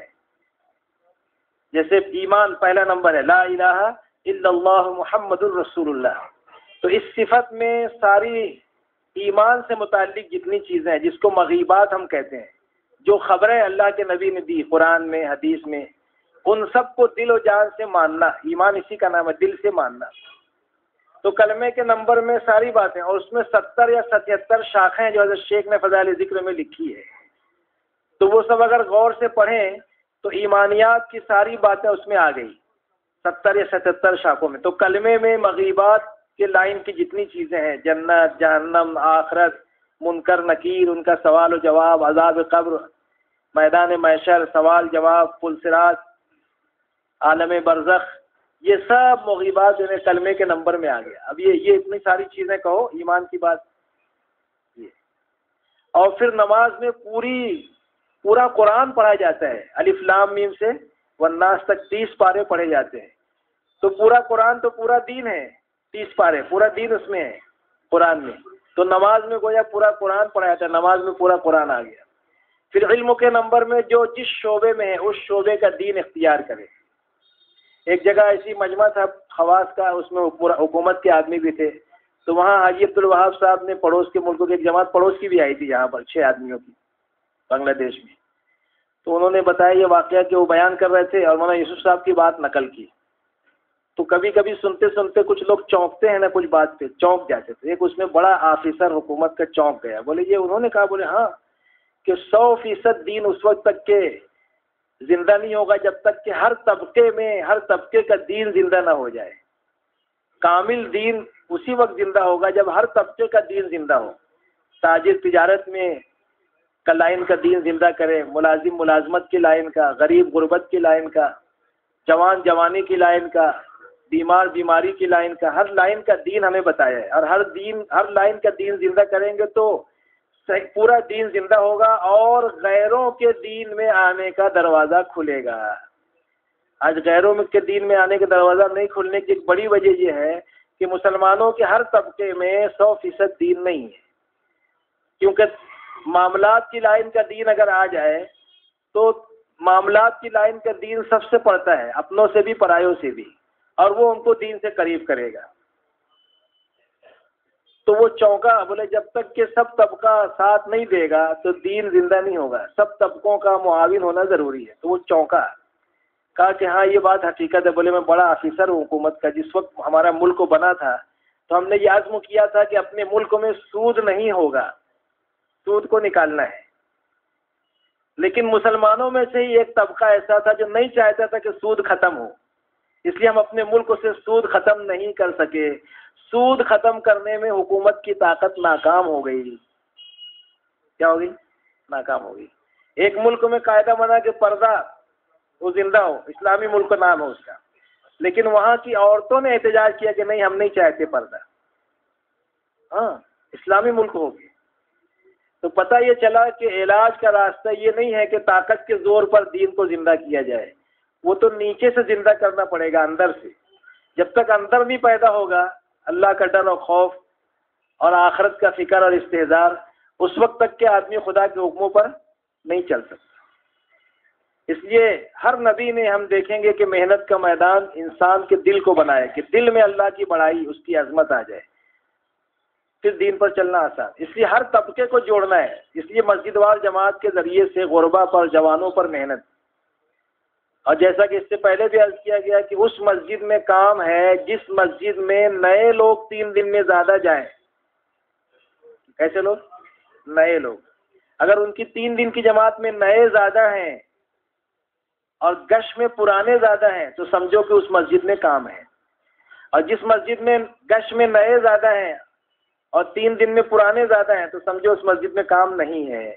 جیسے ایمان پہلا نمبر ہے، لا الہ الا اللہ محمد الرسول اللہ. تو اس صفت میں ساری ایمان سے متعلق جتنی چیزیں ہیں جس کو مغیبات ہم کہتے ہیں، جو خبریں اللہ کے نبی نے دی قرآن میں، حدیث میں، ان سب کو دل و جان سے ماننا. ایمان اسی کا نام ہے، دل سے ماننا. تو کلمے کے نمبر میں ساری باتیں، اور اس میں ستر یا ستہتر شاخیں جو حضرت شیخ نے فضائل ذکر میں لکھی ہے. تو وہ سب اگر غور سے پڑھیں تو ایمانیات کی ساری باتیں اس میں آ گئی، ستر یا ستہتر شاخوں میں. تو کلمے میں مغیبات کے لائن کی جتنی چیزیں ہیں، جنت، جہنم، آخرت، منکر نکیر، ان کا سوال و جواب، عذاب قبر، میدان محشر، سوال جواب، پل صراط، عالم برزخ، یہ سب مغیبات جو ہے کلمے کے نمبر میں آ گیا. اب یہ یہ اتنی ساری چیزیں کہو ایمان کی بات یہ. اور پھر نماز میں پوری پورا قرآن پڑھا جاتا ہے، الف لام میم سے والناس تک تیس پارے پڑھے جاتے ہیں. تو پورا قرآن تو پورا دین ہے، تیس پارے پورا دین اس میں ہے قرآن میں. تو نماز میں گویا پورا قرآن پڑھا جاتا ہے، نماز میں پورا قرآن آ گیا. پھر علم کے نمبر میں جو جس شعبے میں ہے اس شعبے کا دین اختیار کرے. ایک جگہ ایسی مجمع تھا خواص کا، اس میں حکومت کے آدمی بھی تھے، تو وہاں حاجی عبدالوہاب صاحب نے پڑوس کے ملکوں کی ایک جماعت پڑوس کی بھی آئی تھی یہاں پر، چھ آدمیوں کی، بنگلہ دیش میں. تو انہوں نے بتایا یہ واقعہ کہ وہ بیان کر رہے تھے اور مولانا یوسف صاحب کی بات نقل کی. تو کبھی کبھی سنتے سنتے کچھ لوگ چونکتے ہیں نا، کچھ بات پہ چونک جاتے تھے. ایک اس میں بڑا آفیسر حکومت کا چونک گیا، بولے یہ انہوں نے کہا، بولے ہاں کہ سو فیصد دین اس وقت تک کے زندہ نہیں ہوگا جب تک کہ ہر طبقے میں ہر طبقے کا دین زندہ نہ ہو جائے. کامل دین اسی وقت زندہ ہوگا جب ہر طبقے کا دین زندہ ہو. تاجر تجارت میں کا لائن کا دین زندہ کرے، ملازم ملازمت کی لائن کا، غریب غربت کی لائن کا، جوان جوانی کی لائن کا، بیمار بیماری کی لائن کا، ہر لائن کا دین ہمیں بتایا ہے. اور ہر دین ہر لائن کا دین زندہ کریں گے تو پورا دین زندہ ہوگا اور غیروں کے دین میں آنے کا دروازہ کھلے گا. آج غیروں کے دین میں آنے کا دروازہ نہیں کھلنے کی ایک بڑی وجہ یہ ہے کہ مسلمانوں کے ہر طبقے میں سو فیصد دین نہیں ہے. کیونکہ معاملات کی لائن کا دین اگر آ جائے تو معاملات کی لائن کا دین سب سے پڑتا ہے، اپنوں سے بھی پرایوں سے بھی، اور وہ ان کو دین سے قریب کرے گا. تو وہ چونکا، بولے جب تک کہ سب طبقہ ساتھ نہیں دے گا تو دین زندہ نہیں ہوگا، سب طبقوں کا معاون ہونا ضروری ہے. تو وہ چونکا، کہا کہ ہاں یہ بات حقیقت ہے. بولے میں بڑا آفیسر ہوں حکومت کا، جس وقت ہمارا ملک کو بنا تھا تو ہم نے یہ عزم کیا تھا کہ اپنے ملک میں سود نہیں ہوگا، سود کو نکالنا ہے. لیکن مسلمانوں میں سے ہی ایک طبقہ ایسا تھا جو نہیں چاہتا تھا کہ سود ختم ہو، اس لیے ہم اپنے ملک سے سود ختم نہیں کر سکے. سود ختم کرنے میں حکومت کی طاقت ناکام ہو گئی. کیا ہو گئی؟ ناکام ہو گئی. ایک ملک میں قاعدہ بنا کہ پردہ وہ زندہ ہو، اسلامی ملک کا نام ہے اس کا، لیکن وہاں کی عورتوں نے احتجاج کیا کہ نہیں ہم نہیں چاہتے پردہ، ہاں اسلامی ملک ہو گیا. تو پتہ یہ چلا کہ علاج کا راستہ یہ نہیں ہے کہ طاقت کے زور پر دین کو زندہ کیا جائے، وہ تو نیچے سے زندہ کرنا پڑے گا، اندر سے. جب تک اندر نہیں پیدا ہوگا اللہ کا ڈر اور خوف اور آخرت کا فکر اور استحضار، اس وقت تک کہ آدمی خدا کے حکموں پر نہیں چل سکتا. اس لیے ہر نبی نے ہم دیکھیں گے کہ محنت کا میدان انسان کے دل کو بنائے کہ دل میں اللہ کی بڑائی، اس کی عظمت آ جائے، پھر دین پر چلنا آسان. اس لیے ہر طبقے کو جوڑنا ہے. اس لیے مسجد وار جماعت کے ذریعے سے غربا پر، جوانوں پر محنت. اور جیسا کہ اس سے پہلے بھی عرض کیا گیا کہ اس مسجد میں کام ہے جس مسجد میں نئے لوگ تین دن میں زیادہ جائیں. کیسے لوگ؟ نئے لوگ. اگر ان کی تین دن کی جماعت میں نئے زیادہ ہیں اور گش میں پرانے زیادہ ہیں تو سمجھو کہ اس مسجد میں کام ہے. اور جس مسجد میں گش میں نئے زیادہ ہیں اور تین دن میں پرانے زیادہ ہیں تو سمجھو اس مسجد میں کام نہیں ہے.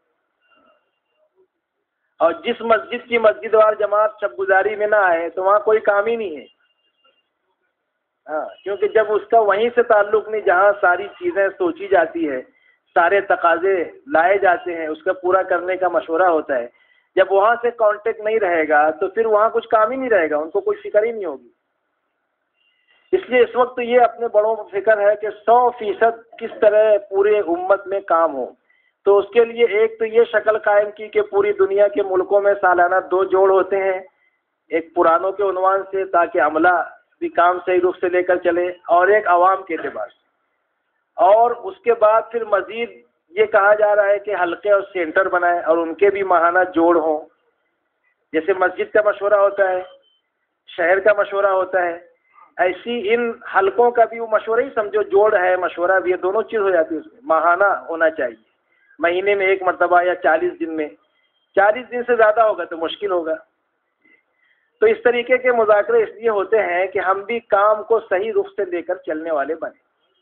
اور جس مسجد کی مسجد وار جماعت شب گزاری میں نہ آئے تو وہاں کوئی کام ہی نہیں ہے. ہاں کیونکہ جب اس کا وہیں سے تعلق نہیں جہاں ساری چیزیں سوچی جاتی ہے، سارے تقاضے لائے جاتے ہیں، اس کا پورا کرنے کا مشورہ ہوتا ہے، جب وہاں سے کانٹیکٹ نہیں رہے گا تو پھر وہاں کچھ کام ہی نہیں رہے گا، ان کو کوئی فکر ہی نہیں ہوگی. اس لیے اس وقت یہ اپنے بڑوں کو فکر ہے کہ سو فیصد کس طرح پورے امت میں کام ہو. تو اس کے لیے ایک تو یہ شکل قائم کی کہ پوری دنیا کے ملکوں میں سالانہ دو جوڑ ہوتے ہیں، ایک پرانوں کے عنوان سے تاکہ عملہ بھی کام صحیح رخ سے لے کر چلے، اور ایک عوام کے اعتبار سے. اور اس کے بعد پھر مزید یہ کہا جا رہا ہے کہ حلقے اور سینٹر بنائیں اور ان کے بھی ماہانہ جوڑ ہوں. جیسے مسجد کا مشورہ ہوتا ہے، شہر کا مشورہ ہوتا ہے، ایسی ان حلقوں کا بھی وہ مشورہ ہی سمجھو، جوڑ ہے مشورہ بھی ہے، دونوں چیز ہو جاتی ہے. اس میں ماہانہ ہونا چاہیے، مہینے میں ایک مرتبہ یا چالیس دن میں. چالیس دن سے زیادہ ہوگا تو مشکل ہوگا. تو اس طریقے کے مذاکرے اس لیے ہوتے ہیں کہ ہم بھی کام کو صحیح رخ سے لے کر چلنے والے بنیں.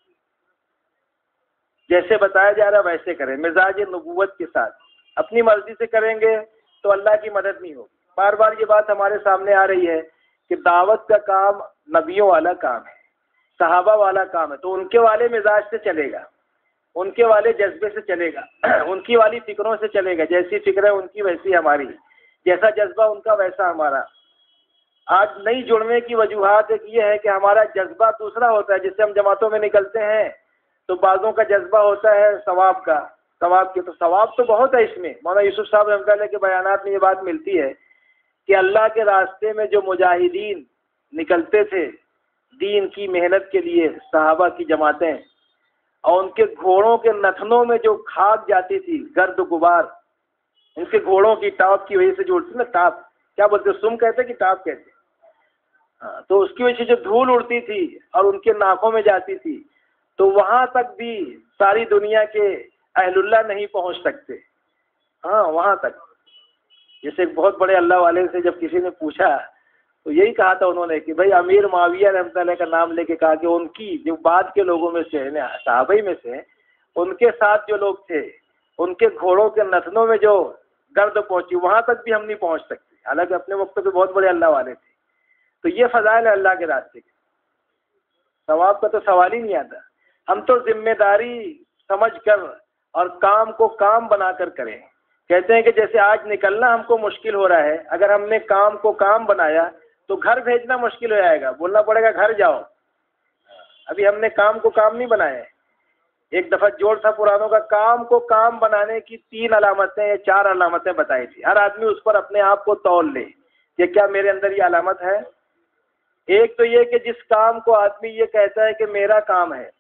جیسے بتایا جا رہا ویسے کریں، مزاج نبوت کے ساتھ. اپنی مرضی سے کریں گے تو اللہ کی مدد نہیں ہوگی. بار بار یہ بات ہمارے سامنے آ رہی ہے کہ دعوت کا کام نبیوں والا کام ہے، صحابہ والا کام ہے، تو ان کے والے مزاج سے چلے گا، ان کے والے جذبے سے چلے گا، ان کی والی فکروں سے چلے گا. جیسی فکریں ان کی ویسی ہماری، جیسا جذبہ ان کا ویسا ہمارا. آج نہیں جڑنے کی وجوہات ایک یہ ہے کہ ہمارا جذبہ دوسرا ہوتا ہے. جس سے ہم جماعتوں میں نکلتے ہیں تو بعضوں کا جذبہ ہوتا ہے ثواب کا، ثواب کے تو ثواب تو بہت ہے اس میں. مولانا یوسف صاحب رحمۃ اللہ کے بیانات میں یہ بات ملتی ہے کہ اللہ کے راستے میں جو مجاہدین نکلتے تھے دین کی محنت کے لیے، صحابہ کی جماعتیں، اور ان کے گھوڑوں کے نتنوں میں جو کھاد جاتی تھی، گرد و غبار، ان کے گھوڑوں کی ٹاپ کی وجہ سے جو اڑتی نا، ٹاپ کیا بولتے، سم کہتے کہ ٹاپ کہتے، ہاں، تو اس کی وجہ سے جو دھول اڑتی تھی اور ان کے ناکوں میں جاتی تھی، تو وہاں تک بھی ساری دنیا کے اہل اللہ نہیں پہنچ سکتے. ہاں وہاں تک. جیسے ایک بہت بڑے اللہ والے سے جب کسی نے پوچھا تو یہی کہا تھا انہوں نے کہ بھائی امیر معاویہ رحمۃ اللہ کا نام لے کے کہا کہ ان کی جو بعد کے لوگوں میں سے صحابہ میں سے ان کے ساتھ جو لوگ تھے ان کے گھوڑوں کے نتنوں میں جو گرد پہنچی وہاں تک بھی ہم نہیں پہنچ سکتے، حالانکہ اپنے وقت پہ بہت بڑے اللہ والے تھے. تو یہ فضائل ہے اللہ کے راستے کے. ثواب کا تو سوال ہی نہیں آتا. ہم تو ذمہ داری سمجھ کر اور کام کو کام بنا کر کریں. کہتے ہیں کہ جیسے آج نکلنا ہم کو مشکل ہو رہا ہے، اگر ہم نے کام کو کام بنایا تو گھر بھیجنا مشکل ہو جائے گا، بولنا پڑے گا گھر جاؤ. ابھی ہم نے کام کو کام نہیں بنایا ہے. ایک دفعہ جوڑ تھا پرانوں کا، کام کو کام بنانے کی تین علامتیں یا چار علامتیں بتائی تھی. ہر آدمی اس پر اپنے آپ کو تول لے کہ کیا میرے اندر یہ علامت ہے. ایک تو یہ کہ جس کام کو آدمی یہ کہتا ہے کہ میرا کام ہے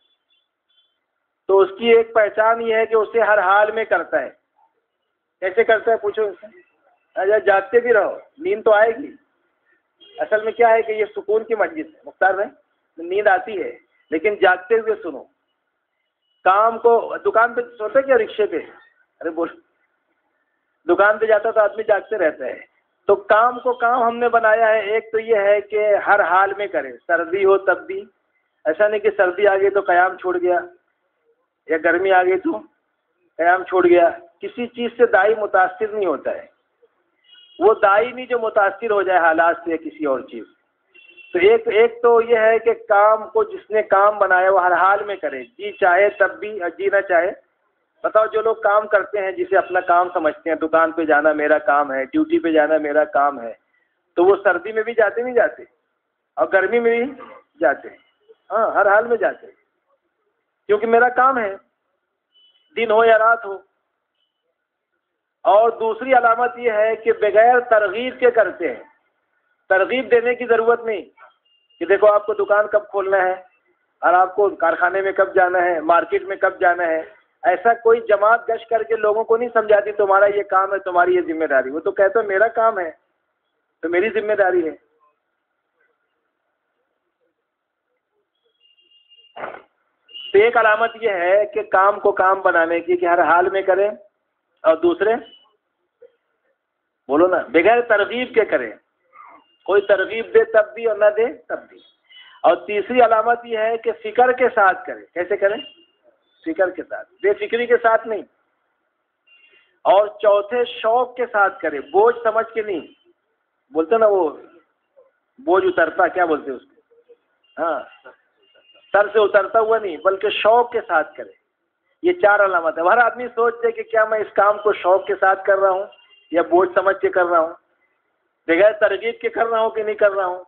تو اس کی ایک پہچان یہ ہے کہ اسے ہر حال میں کرتا ہے. کیسے کرتا ہے پوچھو اس سے. اچھا جاگتے بھی رہو، نیند تو آئے گی. اصل میں کیا ہے کہ یہ سکون کی مجلس ہے مختار بھائی، نیند آتی ہے لیکن جاگتے ہوئے سنو. کام کو دکان پہ سوتے کیا رکشے پہ، ارے بول دکان پہ جاتا تو آدمی جاگتے رہتا ہے. تو کام کو کام ہم نے بنایا ہے. ایک تو یہ ہے کہ ہر حال میں کرے، سردی ہو تب بھی. ایسا نہیں کہ سردی آ گئی تو قیام چھوڑ گیا یا گرمی آ گئی تو قیام چھوڑ گیا. کسی چیز سے دائی متاثر نہیں ہوتا ہے. وہ دائی نہیں جو متاثر ہو جائے حالات سے یا کسی اور چیز. تو ایک ایک تو یہ ہے کہ کام کو جس نے کام بنایا وہ ہر حال میں کرے، جی چاہے تب بھی جی نہ چاہے. بتاؤ جو لوگ کام کرتے ہیں جسے اپنا کام سمجھتے ہیں، دکان پہ جانا میرا کام ہے، ڈیوٹی پہ جانا میرا کام ہے، تو وہ سردی میں بھی جاتے نہیں جاتے اور گرمی میں بھی جاتے. ہاں ہر حال میں جاتے کیونکہ میرا کام ہے، دن ہو یا رات ہو. اور دوسری علامت یہ ہے کہ بغیر ترغیب کے کرتے ہیں. ترغیب دینے کی ضرورت نہیں کہ دیکھو آپ کو دکان کب کھولنا ہے اور آپ کو کارخانے میں کب جانا ہے، مارکیٹ میں کب جانا ہے. ایسا کوئی جماعت گشت کر کے لوگوں کو نہیں سمجھاتی تمہارا یہ کام ہے، تمہاری یہ ذمہ داری. وہ تو کہتا ہے میرا کام ہے تو میری ذمہ داری ہے. تو ایک علامت یہ ہے کہ کام کو کام بنانے کی کہ ہر حال میں کریں، اور دوسرے بولو نا بغیر ترغیب کے کریں. کوئی ترغیب دے تب بھی اور نہ دے تب بھی. اور تیسری علامت یہ ہے کہ فکر کے ساتھ کریں. کیسے کریں؟ فکر کے ساتھ، بے فکری کے ساتھ نہیں. اور چوتھے شوق کے ساتھ کریں، بوجھ سمجھ کے نہیں. بولتے نا وہ بوجھ اترتا، کیا بولتے اس کو، ہاں سر سے اترتا ہوا نہیں بلکہ شوق کے ساتھ کرے. یہ چار علامت ہے. ہر آدمی سوچتے کہ کیا میں اس کام کو شوق کے ساتھ کر رہا ہوں یا بوجھ سمجھ کے کر رہا ہوں، بغیر ترغیب کے کر رہا ہوں کہ نہیں کر رہا ہوں،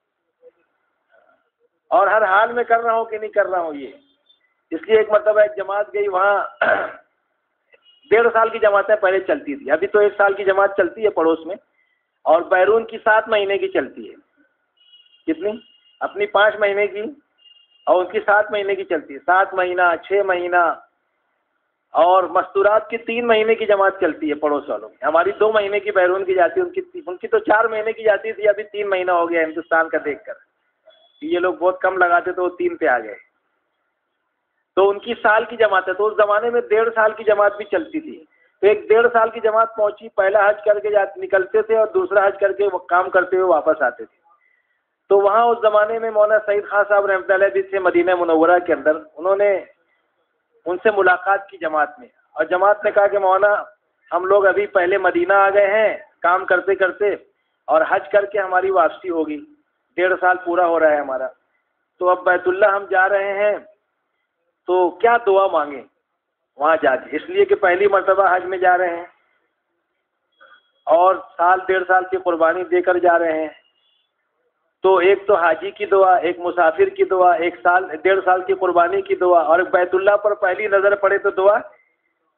اور ہر حال میں کر رہا ہوں کہ نہیں کر رہا ہوں. یہ اس لیے ایک مرتبہ ایک جماعت گئی، وہاں ڈیڑھ سال کی جماعتیں پہلے چلتی تھی، ابھی تو ایک سال کی جماعت چلتی ہے پڑوس میں، اور بیرون کی سات مہینے کی چلتی ہے. کتنی؟ اپنی پانچ مہینے کی اور ان کی سات مہینے کی چلتی ہے. سات مہینہ، چھ مہینہ، اور مستورات کی تین مہینے کی جماعت چلتی ہے پڑوس والوں کی. ہماری دو مہینے کی بیرون کی جاتی ہے، ان کی ان کی تو چار مہینے کی جاتی تھی، ابھی تین مہینہ ہو گیا ہندوستان کا دیکھ کر. یہ لوگ بہت کم لگاتے تو وہ تین پہ آ گئے. تو ان کی سال کی جماعت ہے. تو اس زمانے میں ڈیڑھ سال کی جماعت بھی چلتی تھی. تو ایک ڈیڑھ سال کی جماعت پہنچی، پہلا حج کر کے جاتے نکلتے تھے اور دوسرا حج کر کے وہ کام کرتے ہوئے واپس آتے تھے. تو وہاں اس زمانے میں مولانا سعید خان صاحب رحمۃ اللہ بھی تھے مدینہ منورہ کے اندر. انہوں نے ان سے ملاقات کی جماعت میں، اور جماعت نے کہا کہ مولانا ہم لوگ ابھی پہلے مدینہ آ گئے ہیں کام کرتے کرتے، اور حج کر کے ہماری واپسی ہوگی، ڈیڑھ سال پورا ہو رہا ہے ہمارا. تو اب بیت اللہ ہم جا رہے ہیں تو کیا دعا مانگیں وہاں جا کے، اس لیے کہ پہلی مرتبہ حج میں جا رہے ہیں اور سال ڈیڑھ سال کی قربانی دے کر جا رہے ہیں. تو ایک تو حاجی کی دعا، ایک مسافر کی دعا، ایک سال ڈیڑھ سال کی قربانی کی دعا، اور بیت اللہ پر پہلی نظر پڑے تو دعا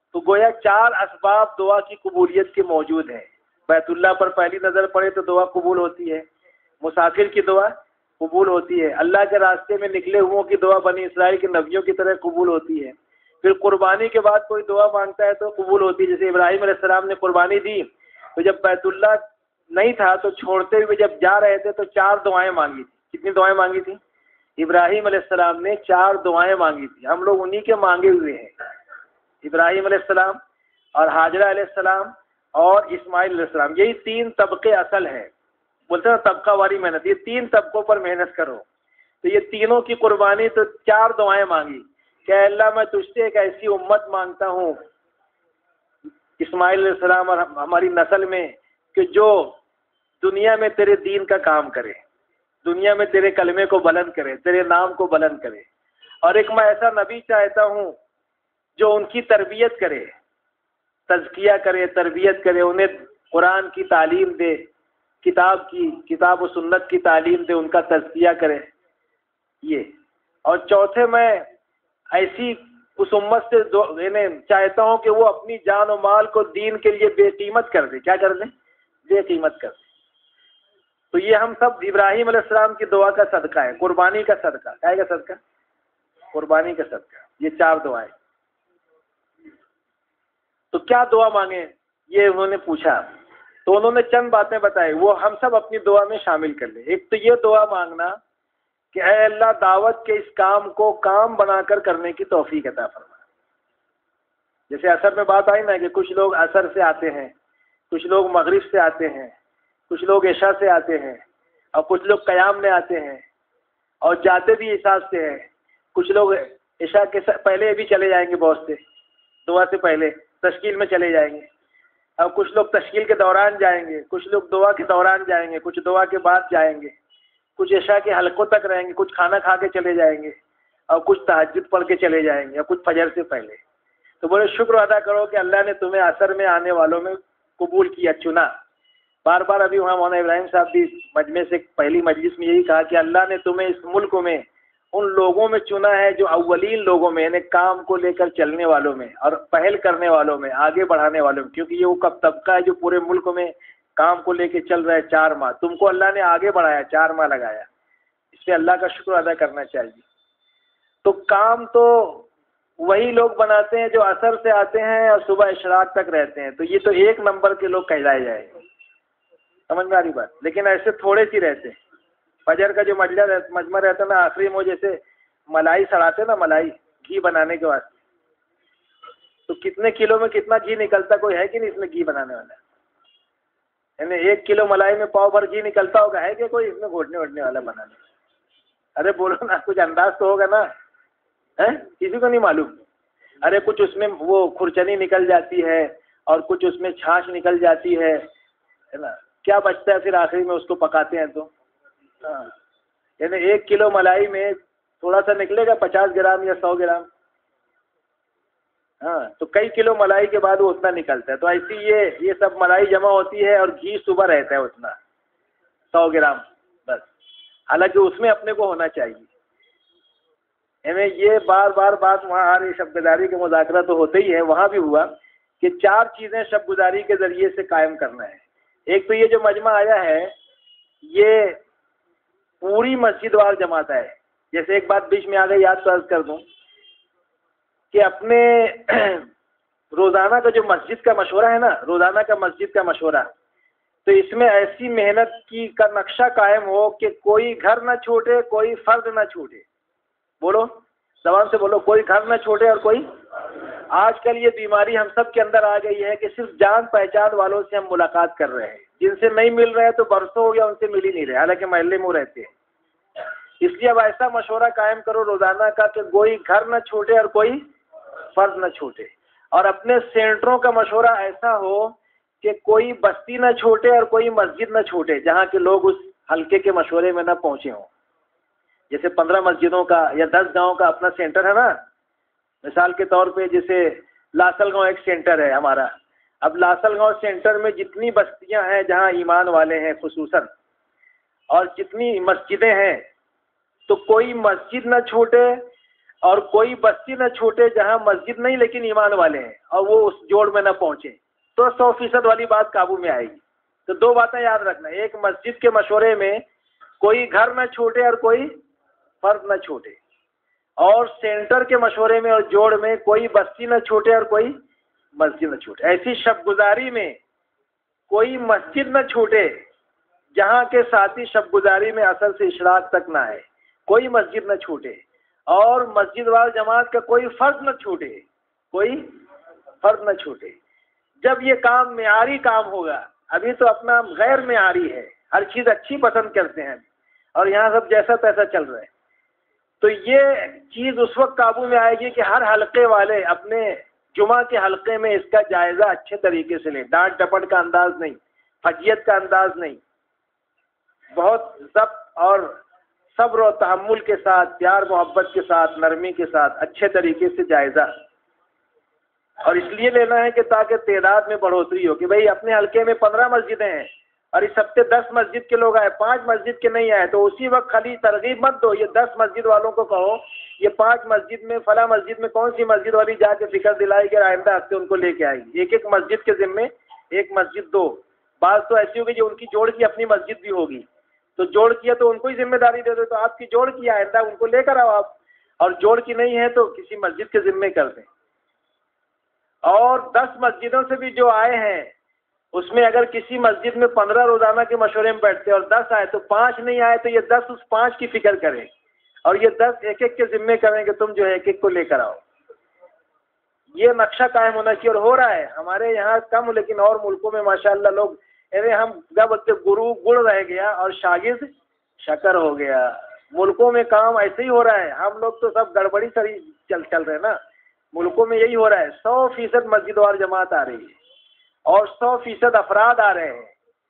تو گویا چار اسباب دعا کی قبولیت کے موجود ہیں. بیت اللہ پر پہلی نظر پڑے تو دعا قبول ہوتی ہے، مسافر کی دعا قبول ہوتی ہے، اللہ کے راستے میں نکلے ہوئوں کی دعا بنی اسرائیل کے نبیوں کی طرح قبول ہوتی ہے. پھر قربانی کے بعد کوئی دعا مانگتا ہے تو قبول ہوتی ہے. جیسے ابراہیم علیہ السلام نے قربانی دی تو جب بیت اللہ نہیں تھا تو چھوڑتے ہوئے جب جا رہے تھے تو چار دعائیں مانگی تھی. کتنی دعائیں مانگی تھی؟ ابراہیم علیہ السلام نے چار دعائیں مانگی تھی. ہم لوگ انہی کے مانگے ہوئے ہیں. ابراہیم علیہ السلام اور حاجرہ علیہ السلام اور اسماعیل علیہ السلام، یہی تین طبقے اصل ہیں. بولتے ہیں طبقہ واری محنت، یہ تین طبقوں پر محنت کرو. تو یہ تینوں کی قربانی تو چار دعائیں مانگی کہ اے اللہ میں تجھ سے ایک ایسی امت مانگتا ہوں اسماعیل علیہ السلام اور ہماری نسل میں کہ جو دنیا میں تیرے دین کا کام کرے، دنیا میں تیرے کلمے کو بلند کرے، تیرے نام کو بلند کرے. اور ایک میں ایسا نبی چاہتا ہوں جو ان کی تربیت کرے، تزکیہ کرے، تربیت کرے، انہیں قرآن کی تعلیم دے، کتاب کی کتاب و سنت کی تعلیم دے، ان کا تزکیہ کرے. یہ اور چوتھے میں ایسی اس امت سے دو یعنی چاہتا ہوں کہ وہ اپنی جان و مال کو دین کے لیے بے قیمت کر دے. کیا کر دیں؟ بے قیمت کر دے. تو یہ ہم سب ابراہیم علیہ السلام کی دعا کا صدقہ ہے، قربانی کا صدقہ. کیا کا صدقہ؟ قربانی کا صدقہ. یہ چار دعائیں. تو کیا دعا مانگیں یہ انہوں نے پوچھا تو انہوں نے چند باتیں بتائی، وہ ہم سب اپنی دعا میں شامل کر لیں. ایک تو یہ دعا مانگنا کہ اے اللہ دعوت کے اس کام کو کام بنا کر کرنے کی توفیق عطا فرما. جیسے عصر میں بات آئی نا کہ کچھ لوگ عصر سے آتے ہیں، کچھ لوگ مغرب سے آتے ہیں، کچھ لوگ عشاء سے آتے ہیں، اور کچھ لوگ قیام میں آتے ہیں اور جاتے بھی عشاء سے ہیں. کچھ لوگ عشاء کے پہلے بھی چلے جائیں گے، بہت سے دعا سے پہلے تشکیل میں چلے جائیں گے، اور کچھ لوگ تشکیل کے دوران جائیں گے، کچھ لوگ دعا کے دوران جائیں گے، کچھ دعا کے بعد جائیں گے، کچھ عشاء کے حلقوں تک رہیں گے، کچھ کھانا کھا کے چلے جائیں گے، اور کچھ تہجد پڑھ کے چلے جائیں گے، اور کچھ فجر سے پہلے. تو بولے شکر ادا کرو کہ اللہ نے تمہیں عصر میں آنے والوں میں قبول کیا، چنا. بار بار ابھی وہاں مولانا ابراہیم صاحب بھی مجمع سے پہلی مجلس میں یہی کہا کہ اللہ نے تمہیں اس ملک میں ان لوگوں میں چنا ہے جو اولین لوگوں میں، یعنی کام کو لے کر چلنے والوں میں اور پہل کرنے والوں میں، آگے بڑھانے والوں میں. کیونکہ یہ وہ کب طبقہ ہے جو پورے ملک میں کام کو لے کے چل رہا ہے چار ماہ. تم کو اللہ نے آگے بڑھایا، چار ماہ لگایا. اس پہ اللہ کا شکر ادا کرنا چاہیے. تو کام تو وہی لوگ بناتے ہیں جو عصر سے آتے ہیں اور صبح اشراق تک رہتے ہیں. تو یہ تو ایک نمبر کے لوگ کہلائے جائیں. سمجھ میں آ رہی بات؟ لیکن ایسے تھوڑے سی رہتے ہیں. فجر کا جو مجمع مجمع رہتا ہے نا آخری میں، جیسے ملائی سڑاتے نا، ملائی گھی بنانے کے واسطے، تو کتنے کلو میں کتنا گھی نکلتا کوئی ہے کہ نہیں اس میں گھی بنانے والا؟ یعنی ایک کلو ملائی میں پاؤ بھر گھی نکلتا ہوگا، ہے کہ کوئی اس میں گھوٹنے ووٹنے والا بنانے؟ ارے بولو نا، کچھ انداز تو ہوگا نا. ہے کسی کو نہیں معلوم. ارے کچھ اس میں وہ کھرچنی نکل جاتی ہے اور کچھ اس میں چھاچھ نکل جاتی ہے نا. کیا بچتا ہے پھر آخری میں اس کو پکاتے ہیں تو ہاں، یعنی ایک کلو ملائی میں تھوڑا سا نکلے گا پچاس گرام یا سو گرام. ہاں تو کئی کلو ملائی کے بعد وہ اتنا نکلتا ہے. تو ایسی یہ یہ سب ملائی جمع ہوتی ہے اور گھی صبح رہتا ہے اتنا سو گرام بس. حالانکہ اس میں اپنے کو ہونا چاہیے. یعنی یہ بار بار بات وہاں آ رہی، شب گزاری کے مذاکرہ تو ہوتے ہی ہے، وہاں بھی ہوا کہ چار چیزیں شب گزاری کے ذریعے سے قائم کرنا ہے. ایک تو یہ جو مجمع آیا ہے یہ پوری مسجد وار جماعت ہے. جیسے ایک بات بیچ میں آ گئی، یاد تو عرض کر دوں کہ اپنے روزانہ کا جو مسجد کا مشورہ ہے نا، روزانہ کا مسجد کا مشورہ، تو اس میں ایسی محنت کی کا نقشہ قائم ہو کہ کوئی گھر نہ چھوٹے، کوئی فرد نہ چھوٹے. بولو زبان سے بولو، کوئی گھر نہ چھوٹے اور کوئی. آج کل یہ بیماری ہم سب کے اندر آ گئی ہے کہ صرف جان پہچان والوں سے ہم ملاقات کر رہے ہیں، جن سے نہیں مل رہے تو برسوں ہو گیا ان سے مل ہی نہیں رہے، حالانکہ محلے میں رہتے ہیں. اس لیے اب ایسا مشورہ قائم کرو روزانہ کا کہ کوئی گھر نہ چھوٹے اور کوئی فرد نہ چھوٹے. اور اپنے سینٹروں کا مشورہ ایسا ہو کہ کوئی بستی نہ چھوٹے اور کوئی مسجد نہ چھوٹے جہاں کے لوگ اس حلقے کے مشورے میں نہ پہنچے ہوں. جیسے پندرہ مسجدوں کا یا دس گاؤں کا اپنا سینٹر ہے نا، مثال کے طور پہ جیسے لاسل گاؤں ایک سینٹر ہے ہمارا. اب لاسل گاؤں سینٹر میں جتنی بستیاں ہیں جہاں ایمان والے ہیں خصوصاً، اور جتنی مسجدیں ہیں، تو کوئی مسجد نہ چھوٹے اور کوئی بستی نہ چھوٹے جہاں مسجد نہیں لیکن ایمان والے ہیں اور وہ اس جوڑ میں نہ پہنچے، تو سو فیصد والی بات قابو میں آئے گی۔ تو دو باتیں یاد رکھنا، ایک مسجد کے مشورے میں کوئی گھر نہ چھوٹے اور کوئی فرد نہ چھوٹے، اور سینٹر کے مشورے میں اور جوڑ میں کوئی بستی نہ چھوٹے اور کوئی مسجد نہ چھوٹے۔ ایسی شب گزاری میں کوئی مسجد نہ چھوٹے جہاں کے ساتھی شب گزاری میں اثر سے اشراق تک نہ آئے، کوئی مسجد نہ چھوٹے، اور مسجد وال جماعت کا کوئی فرد نہ چھوٹے، کوئی فرد نہ چھوٹے۔ جب یہ کام معیاری کام ہوگا، ابھی تو اپنا غیر معیاری ہے، ہر چیز اچھی پسند کرتے ہیں اور یہاں سب جیسا تیسا چل رہا ہے، تو یہ چیز اس وقت قابو میں آئے گی کہ ہر حلقے والے اپنے جمعہ کے حلقے میں اس کا جائزہ اچھے طریقے سے لیں، ڈانٹ ڈپٹ کا انداز نہیں، فجیت کا انداز نہیں، بہت ضبط اور صبر و تحمل کے ساتھ، پیار محبت کے ساتھ، نرمی کے ساتھ اچھے طریقے سے جائزہ، اور اس لیے لینا ہے کہ تاکہ تعداد میں بڑھوتری ہو، کہ بھئی اپنے حلقے میں پندرہ مسجدیں ہیں اور اس ہفتے دس مسجد کے لوگ آئے، پانچ مسجد کے نہیں آئے، تو اسی وقت خالی ترغیب مت دو، یہ دس مسجد والوں کو کہو یہ پانچ مسجد میں فلاں مسجد میں کون سی مسجد والی جا کے فکر دلائی کہ آئندہ ہفتے ان کو لے کے آئے گی، ایک ایک مسجد کے ذمے ایک مسجد دو۔ بعض تو ایسی ہوگی جو ان کی جوڑ کی اپنی مسجد بھی ہوگی، تو جوڑ کیا تو ان کو ہی ذمہ داری دے دو، تو آپ کی جوڑ کی آئندہ ان کو لے کر آؤ آپ، اور جوڑ کی نہیں ہے تو کسی مسجد کے ذمے کر دیں۔ اور دس مسجدوں سے بھی جو آئے ہیں اس میں اگر کسی مسجد میں پندرہ روزانہ کے مشورے میں بیٹھتے اور دس آئے تو پانچ نہیں آئے، تو یہ دس اس پانچ کی فکر کریں اور یہ دس ایک ایک کے ذمے کریں کہ تم جو ہے ایک ایک کو لے کر آؤ۔ یہ نقشہ قائم ہونا چاہیے، اور ہو رہا ہے ہمارے یہاں کم، لیکن اور ملکوں میں ماشاءاللہ لوگ، ارے ہم کیا بولتے گرو گڑ رہ گیا اور شاگرد شکر ہو گیا، ملکوں میں کام ایسے ہی ہو رہا ہے، ہم لوگ تو سب گڑبڑی سری چل چل رہے ہیں نا، ملکوں میں یہی ہو رہا ہے، سو فیصد مسجد وار جماعت آ رہی ہے اور سو فیصد افراد آ رہے ہیں،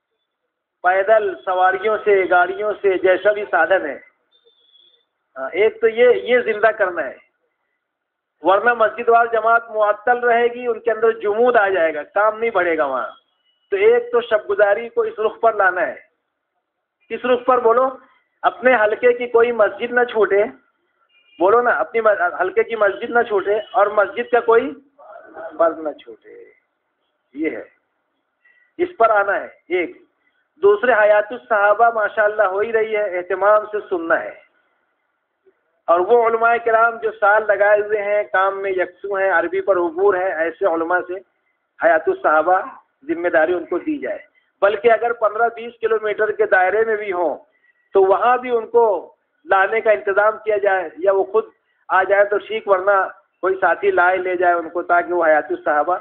پیدل، سواریوں سے، گاڑیوں سے، جیسا بھی سادھن ہے۔ ایک تو یہ یہ زندہ کرنا ہے، ورنہ مسجد وار جماعت معطل رہے گی، ان کے اندر جمود آ جائے گا، کام نہیں بڑھے گا وہاں۔ تو ایک تو شب گزاری کو اس رخ پر لانا ہے، کس رخ پر بولو؟ اپنے حلقے کی کوئی مسجد نہ چھوٹے، بولو نا، اپنی حلقے کی مسجد نہ چھوٹے اور مسجد کا کوئی فرد نہ چھوٹے، یہ ہے، اس پر آنا ہے۔ ایک دوسرے حیات الصحابہ ماشاءاللہ ہو ہی رہی ہے، اہتمام سے سننا ہے، اور وہ علماء کرام جو سال لگائے ہوئے ہیں کام میں یکسو ہیں، عربی پر عبور ہے، ایسے علماء سے حیات الصحابہ ذمہ داری ان کو دی جائے، بلکہ اگر پندرہ بیس کلو میٹر کے دائرے میں بھی ہوں تو وہاں بھی ان کو لانے کا انتظام کیا جائے، یا وہ خود آ جائے تو ٹھیک، ورنہ کوئی ساتھی لائے لے جائے ان کو، تاکہ وہ حیات الصحابہ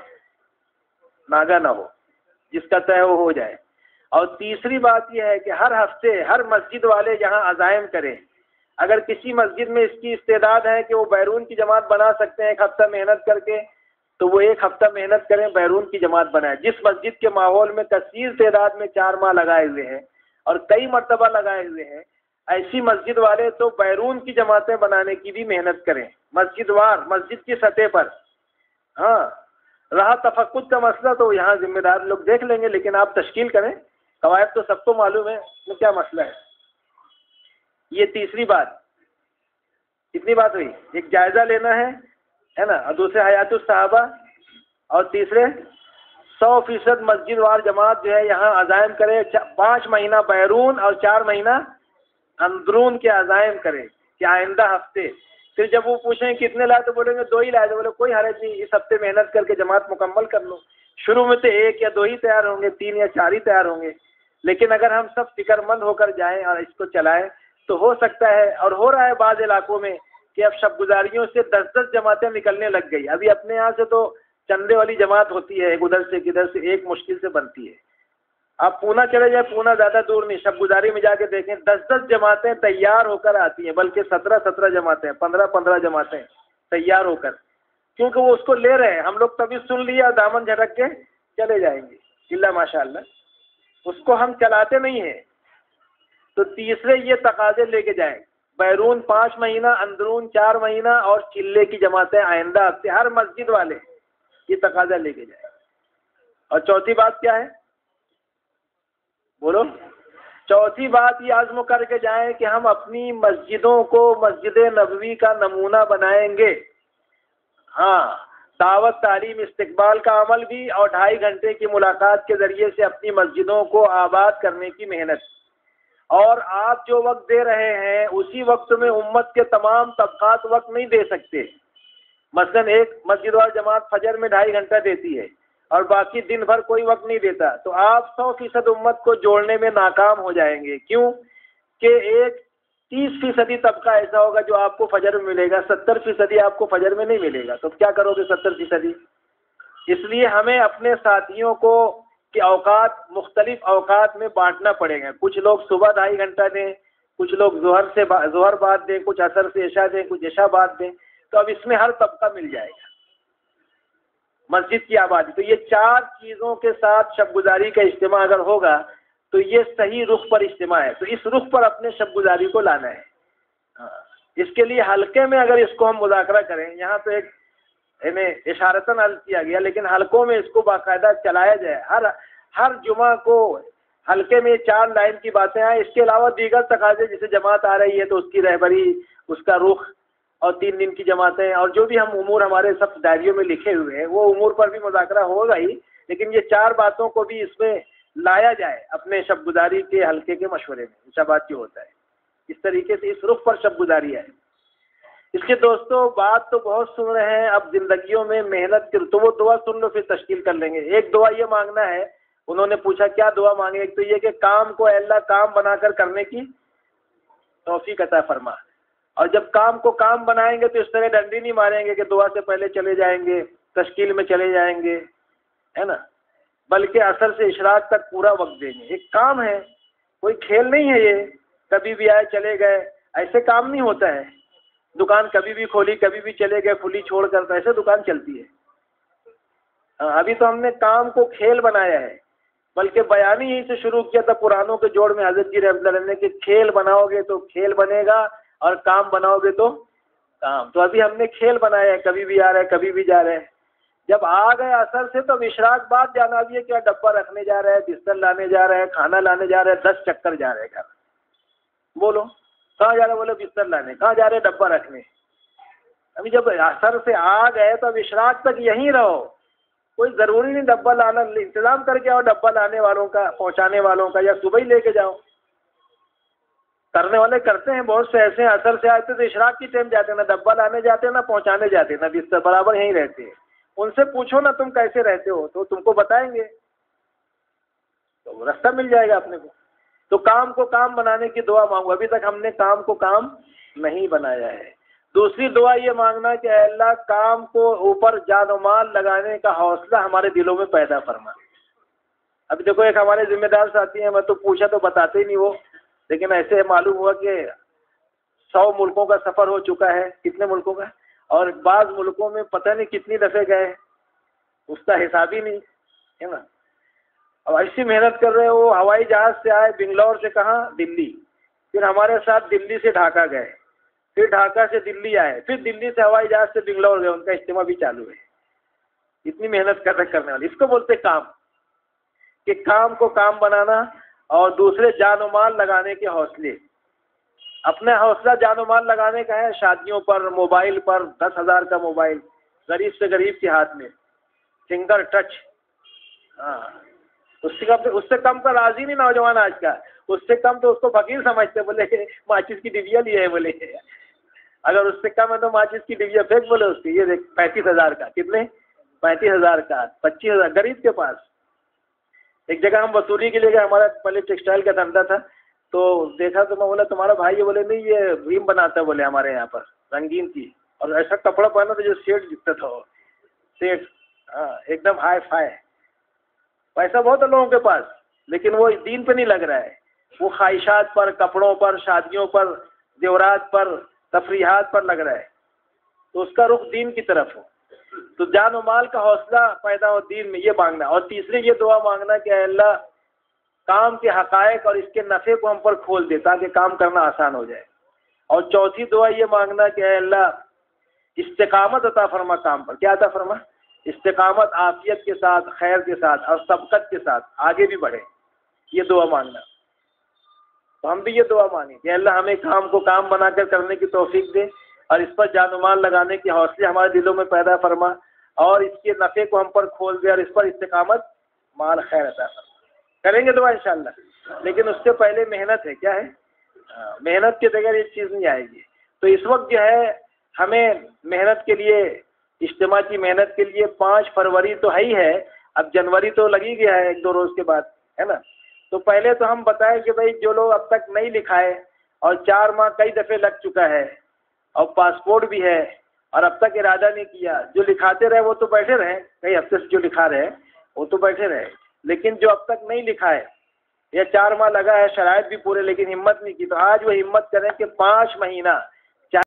ناگا نہ ہو، جس کا طے وہ ہو جائے۔ اور تیسری بات یہ ہے کہ ہر ہفتے ہر مسجد والے یہاں عزائم کریں، اگر کسی مسجد میں اس کی استعداد ہے کہ وہ بیرون کی جماعت بنا سکتے ہیں ایک ہفتہ محنت کر کے، تو وہ ایک ہفتہ محنت کریں، بیرون کی جماعت بنائیں۔ جس مسجد کے ماحول میں کثیر تعداد میں چار ماہ لگائے ہوئے ہیں اور کئی مرتبہ لگائے ہوئے ہیں، ایسی مسجد والے تو بیرون کی جماعتیں بنانے کی بھی محنت کریں، مسجد وار، مسجد کی سطح پر۔ ہاں، رہا تفقد کا مسئلہ تو یہاں ذمہ دار لوگ دیکھ لیں گے، لیکن آپ تشکیل کریں، قواعد تو سب کو معلوم ہے، اس میں کیا مسئلہ ہے۔ یہ تیسری بات، کتنی بات ہوئی؟ ایک جائزہ لینا ہے ہے نا، اور دوسرے حیات الصحابہ، اور تیسرے سو فیصد مسجد وار جماعت جو ہے یہاں عزائم کرے، پانچ مہینہ بیرون اور چار مہینہ اندرون کے عزائم کرے کہ آئندہ ہفتے، پھر جب وہ پوچھیں کتنے لائے تو بولیں گے دو ہی لائے، تو بولے کوئی حرج نہیں، اس ہفتے محنت کر کے جماعت مکمل کر لو۔ شروع میں تو ایک یا دو ہی تیار ہوں گے، تین یا چار ہی تیار ہوں گے، لیکن اگر ہم سب فکر مند ہو کر جائیں اور اس کو چلائیں تو ہو سکتا ہے، اور ہو رہا ہے بعض علاقوں میں، کہ اب شب گزاریوں سے دس دس جماعتیں نکلنے لگ گئی۔ ابھی اپنے یہاں سے تو چندے والی جماعت ہوتی ہے، ایک ادھر سے کدھر سے ایک مشکل سے بنتی ہے۔ آپ پونا چلے جائیں، پونا زیادہ دور نہیں، شب گزاری میں جا کے دیکھیں دس دس جماعتیں تیار ہو کر آتی ہیں، بلکہ سترہ سترہ جماعتیں، پندرہ پندرہ جماعتیں تیار ہو کر، کیونکہ وہ اس کو لے رہے ہیں، ہم لوگ تبھی سن لیا دامن جھٹک کے چلے جائیں گے، اللہ ماشاء اللہ، اس کو ہم چلاتے نہیں ہیں۔ تو تیسرے یہ تقاضے لے کے جائیں، بیرون پانچ مہینہ، اندرون چار مہینہ، اور چلے کی جماعتیں آئندہ ہفتے، ہر مسجد والے یہ تقاضا لے کے جائیں۔ اور چوتھی بات کیا ہے؟ بولو، چوتھی بات یہ عزم کر کے جائیں کہ ہم اپنی مسجدوں کو مسجد نبوی کا نمونہ بنائیں گے. ہاں، دعوت، تعلیم، استقبال کا عمل بھی، اور ڈھائی گھنٹے کی ملاقات کے ذریعے سے اپنی مسجدوں کو آباد کرنے کی محنت. اور آپ جو وقت دے رہے ہیں اسی وقت میں امت کے تمام طبقات وقت نہیں دے سکتے. مثلا ایک مسجد وال جماعت فجر میں ڈھائی گھنٹہ دیتی ہے اور باقی دن بھر کوئی وقت نہیں دیتا، تو آپ سو فیصد امت کو جوڑنے میں ناکام ہو جائیں گے. کیوں کہ ایک تیس فیصدی طبقہ ایسا ہوگا جو آپ کو فجر میں ملے گا، ستر فیصدی آپ کو فجر میں نہیں ملے گا. تو کیا کرو گے ستر فیصدی؟ اس لیے ہمیں اپنے ساتھیوں کو کہ اوقات مختلف اوقات میں بانٹنا پڑے گا. کچھ لوگ صبح ڈھائی گھنٹہ دیں، کچھ لوگ ظہر سے ظہر بعد دیں، کچھ عصر سے عشاء دیں، کچھ عشاء بعد دیں. تو اب اس میں ہر طبقہ مل جائے گا مسجد کی آبادی. تو یہ چار چیزوں کے ساتھ شب گزاری کا اجتماع اگر ہوگا تو یہ صحیح رخ پر اجتماع ہے. تو اس رخ پر اپنے شب گزاری کو لانا ہے. اس کے لیے حلقے میں اگر اس کو ہم مذاکرہ کریں، یہاں تو ایک انہیں اشارتاً عرض کیا گیا، لیکن حلقوں میں اس کو باقاعدہ چلایا جائے. ہر ہر جمعہ کو حلقے میں چار لائن کی باتیں آئیں. اس کے علاوہ دیگر تقاضے، جیسے جماعت آ رہی ہے تو اس کی رہبری، اس کا رخ، اور تین دن کی جماعتیں، اور جو بھی ہم امور ہمارے سب ڈائریوں میں لکھے ہوئے ہیں وہ امور پر بھی مذاکرہ ہوگا ہی. لیکن یہ چار باتوں کو بھی اس میں لایا جائے اپنے شب گزاری کے حلقے کے مشورے میں. شبات جو ہوتا ہے اس طریقے سے اس رخ پر شب گزاری ہے. اس کے دوستوں بات تو بہت سن رہے ہیں، اب زندگیوں میں محنت کر تو وہ دعا سن لو، پھر تشکیل کر لیں گے. ایک دعا یہ مانگنا ہے، انہوں نے پوچھا کیا دعا مانگے. ایک تو یہ کہ کام کو اللہ کام بنا کر کرنے کی توفیق عطا فرما. اور جب کام کو کام بنائیں گے تو اس طرح ڈنڈی نہیں ماریں گے کہ دعا سے پہلے چلے جائیں گے، تشکیل میں چلے جائیں گے، ہے نا، بلکہ عصر سے اشراق تک پورا وقت دیں گے. ایک کام ہے، کوئی کھیل نہیں ہے یہ کبھی بھی آئے چلے گئے، ایسے کام نہیں ہوتا ہے. دکان کبھی بھی کھولی کبھی بھی چلے گئے کھلی چھوڑ کر، تو ایسے دکان چلتی ہے. ابھی تو ہم نے کام کو کھیل بنایا ہے، بلکہ بیان ہی یہیں سے شروع کیا تھا پرانوں کے جوڑ میں حضرت جی رحمۃ اللہ نے کہ کھیل بناؤ گے تو کھیل بنے گا اور کام بناؤ گے تو کام. تو ابھی ہم نے کھیل بنایا ہے، کبھی بھی آ رہے ہیں کبھی بھی جا رہے ہیں. جب آ گئے اثر سے تو اشراق بعد جانا بھی ہے، کیا ڈبہ رکھنے جا رہے ہیں، بستر لانے جا رہے ہیں، کھانا لانے جا رہے ہیں، دس چکر جا رہے ہیں گھر. بولو کہاں جا رہے؟ بولے بستر لانے. کہاں جا رہے؟ ڈبہ رکھنے. ابھی جب اثر سے آ گئے تو اب اشراق تک یہیں رہو. کوئی ضروری نہیں ڈبہ لانا، انتظام کر کے آؤ ڈبہ لانے والوں کا، پہنچانے والوں کا، یا صبح ہی لے کے جاؤ. کرنے والے کرتے ہیں، بہت سے ایسے ہیں اثر سے آتے تو اشراق کی ٹائم جاتے ہیں، نہ ڈبہ لانے جاتے ہیں نہ پہنچانے جاتے ہیں، نہ بستر، برابر یہیں رہتے ہیں. ان سے پوچھو نا تم کیسے رہتے ہو تو تم کو بتائیں گے، تو راستہ مل جائے گا اپنے کو. تو کام کو کام بنانے کی دعا مانگو. ابھی تک ہم نے کام کو کام نہیں بنایا ہے. دوسری دعا یہ مانگنا کہ اے اللہ کام کو اوپر جان و مال لگانے کا حوصلہ ہمارے دلوں میں پیدا فرما. ابھی دیکھو ایک ہمارے ذمہ دار ساتھی ہیں، میں تو پوچھا تو بتاتے ہی نہیں وہ، لیکن ایسے معلوم ہوا کہ سو ملکوں کا سفر ہو چکا ہے. کتنے ملکوں کا؟ اور بعض ملکوں میں پتہ نہیں کتنی دفعہ گئے، اس کا حساب ہی نہیں ہے نا. اب ایسی محنت کر رہے وہ ہوائی جہاز سے آئے بنگلور سے، کہاں؟ دلی. پھر ہمارے ساتھ دلی سے ڈھاکہ گئے، پھر ڈھاکہ سے دلی آئے، پھر دلی سے ہوائی جہاز سے بنگلور گئے. ان کا اجتماع بھی چالو ہے. اتنی محنت کر رہے کرنے والے، اس کو بولتے کام. کہ کام کو کام بنانا اور دوسرے جان و مال لگانے کے حوصلے. اپنا حوصلہ جان و مال لگانے کا ہے شادیوں پر، موبائل پر، دس ہزار کا موبائل غریب سے غریب کے ہاتھ میں، فنگر ٹچ. ہاں، اس سے کم اس سے کم کا راضی نہیں نوجوان آج کا. اس سے کم تو اس کو فقیر سمجھتے، بولے ماچس کی ڈبیا لیے ہے، بولے اگر اس سے کم ہے تو ماچس کی ڈبیا پھینک، بولے اس کی. یہ دیکھ پینتیس ہزار کا، کتنے؟ پینتیس ہزار کا، پچیس ہزار غریب کے پاس. ایک جگہ ہم وصولی کے لیے گئے، ہمارا پہلے ٹیکسٹائل کا دھندا تھا، تو دیکھا تو میں بولا تمہارا بھائی ہے؟ بولے نہیں یہ بھیم بناتا ہے، بولے ہمارے یہاں پر رنگین تھی، اور ایسا کپڑا پہنا تھا جو سیٹ دکھتا تھا وہ سیٹ. ہاں ایک دم ہائی فائی. پیسہ بہت ہے لوگوں کے پاس، لیکن وہ دین پہ نہیں لگ رہا ہے، وہ خواہشات پر، کپڑوں پر، شادیوں پر، زیورات پر، تفریحات پر لگ رہا ہے. تو اس کا رخ دین کی طرف ہو. تو جان و مال کا حوصلہ پیدا ہو دین میں، یہ مانگنا. اور تیسری یہ دعا مانگنا کہ اے اللہ کام کے حقائق اور اس کے نفع کو ہم پر کھول دے تاکہ کام کرنا آسان ہو جائے. اور چوتھی دعا یہ مانگنا کہ اے اللہ استقامت عطا فرما کام پر. کیا عطا فرما؟ استقامت، عافیت کے ساتھ، خیر کے ساتھ اور سبقت کے ساتھ آگے بھی بڑھے. یہ دعا مانگنا. تو ہم بھی یہ دعا مانیں کہ اللہ ہمیں کام کو کام بنا کر کرنے کی توفیق دے، اور اس پر جان و مال لگانے کی حوصلے ہمارے دلوں میں پیدا فرما، اور اس کے نفع کو ہم پر کھول دے، اور اس پر استقامت مال خیر عطا فرما۔ کریں گے دعا انشاءاللہ، لیکن اس سے پہلے محنت ہے، کیا ہے؟ محنت کے بغیر یہ چیز نہیں آئے گی۔ تو اس وقت جو ہے ہمیں محنت کے لیے، اجتماع کی محنت کے لیے پانچ فروری تو ہے ہی ہے، اب جنوری تو لگ ہی گیا ہے ایک دو روز کے بعد، ہے نا؟ تو پہلے تو ہم بتائیں کہ بھائی جو لوگ اب تک نہیں لکھائے اور چار ماہ کئی دفعے لگ چکا ہے اور پاسپورٹ بھی ہے اور اب تک ارادہ نہیں کیا، جو لکھاتے رہے وہ تو بیٹھے رہے، کئی ہفتے سے جو لکھا رہے وہ تو بیٹھے رہے، لیکن جو اب تک نہیں لکھا ہے یا چار ماہ لگا ہے، شرائط بھی پورے لیکن ہمت نہیں کی، تو آج وہ ہمت کریں کہ پانچ مہینہ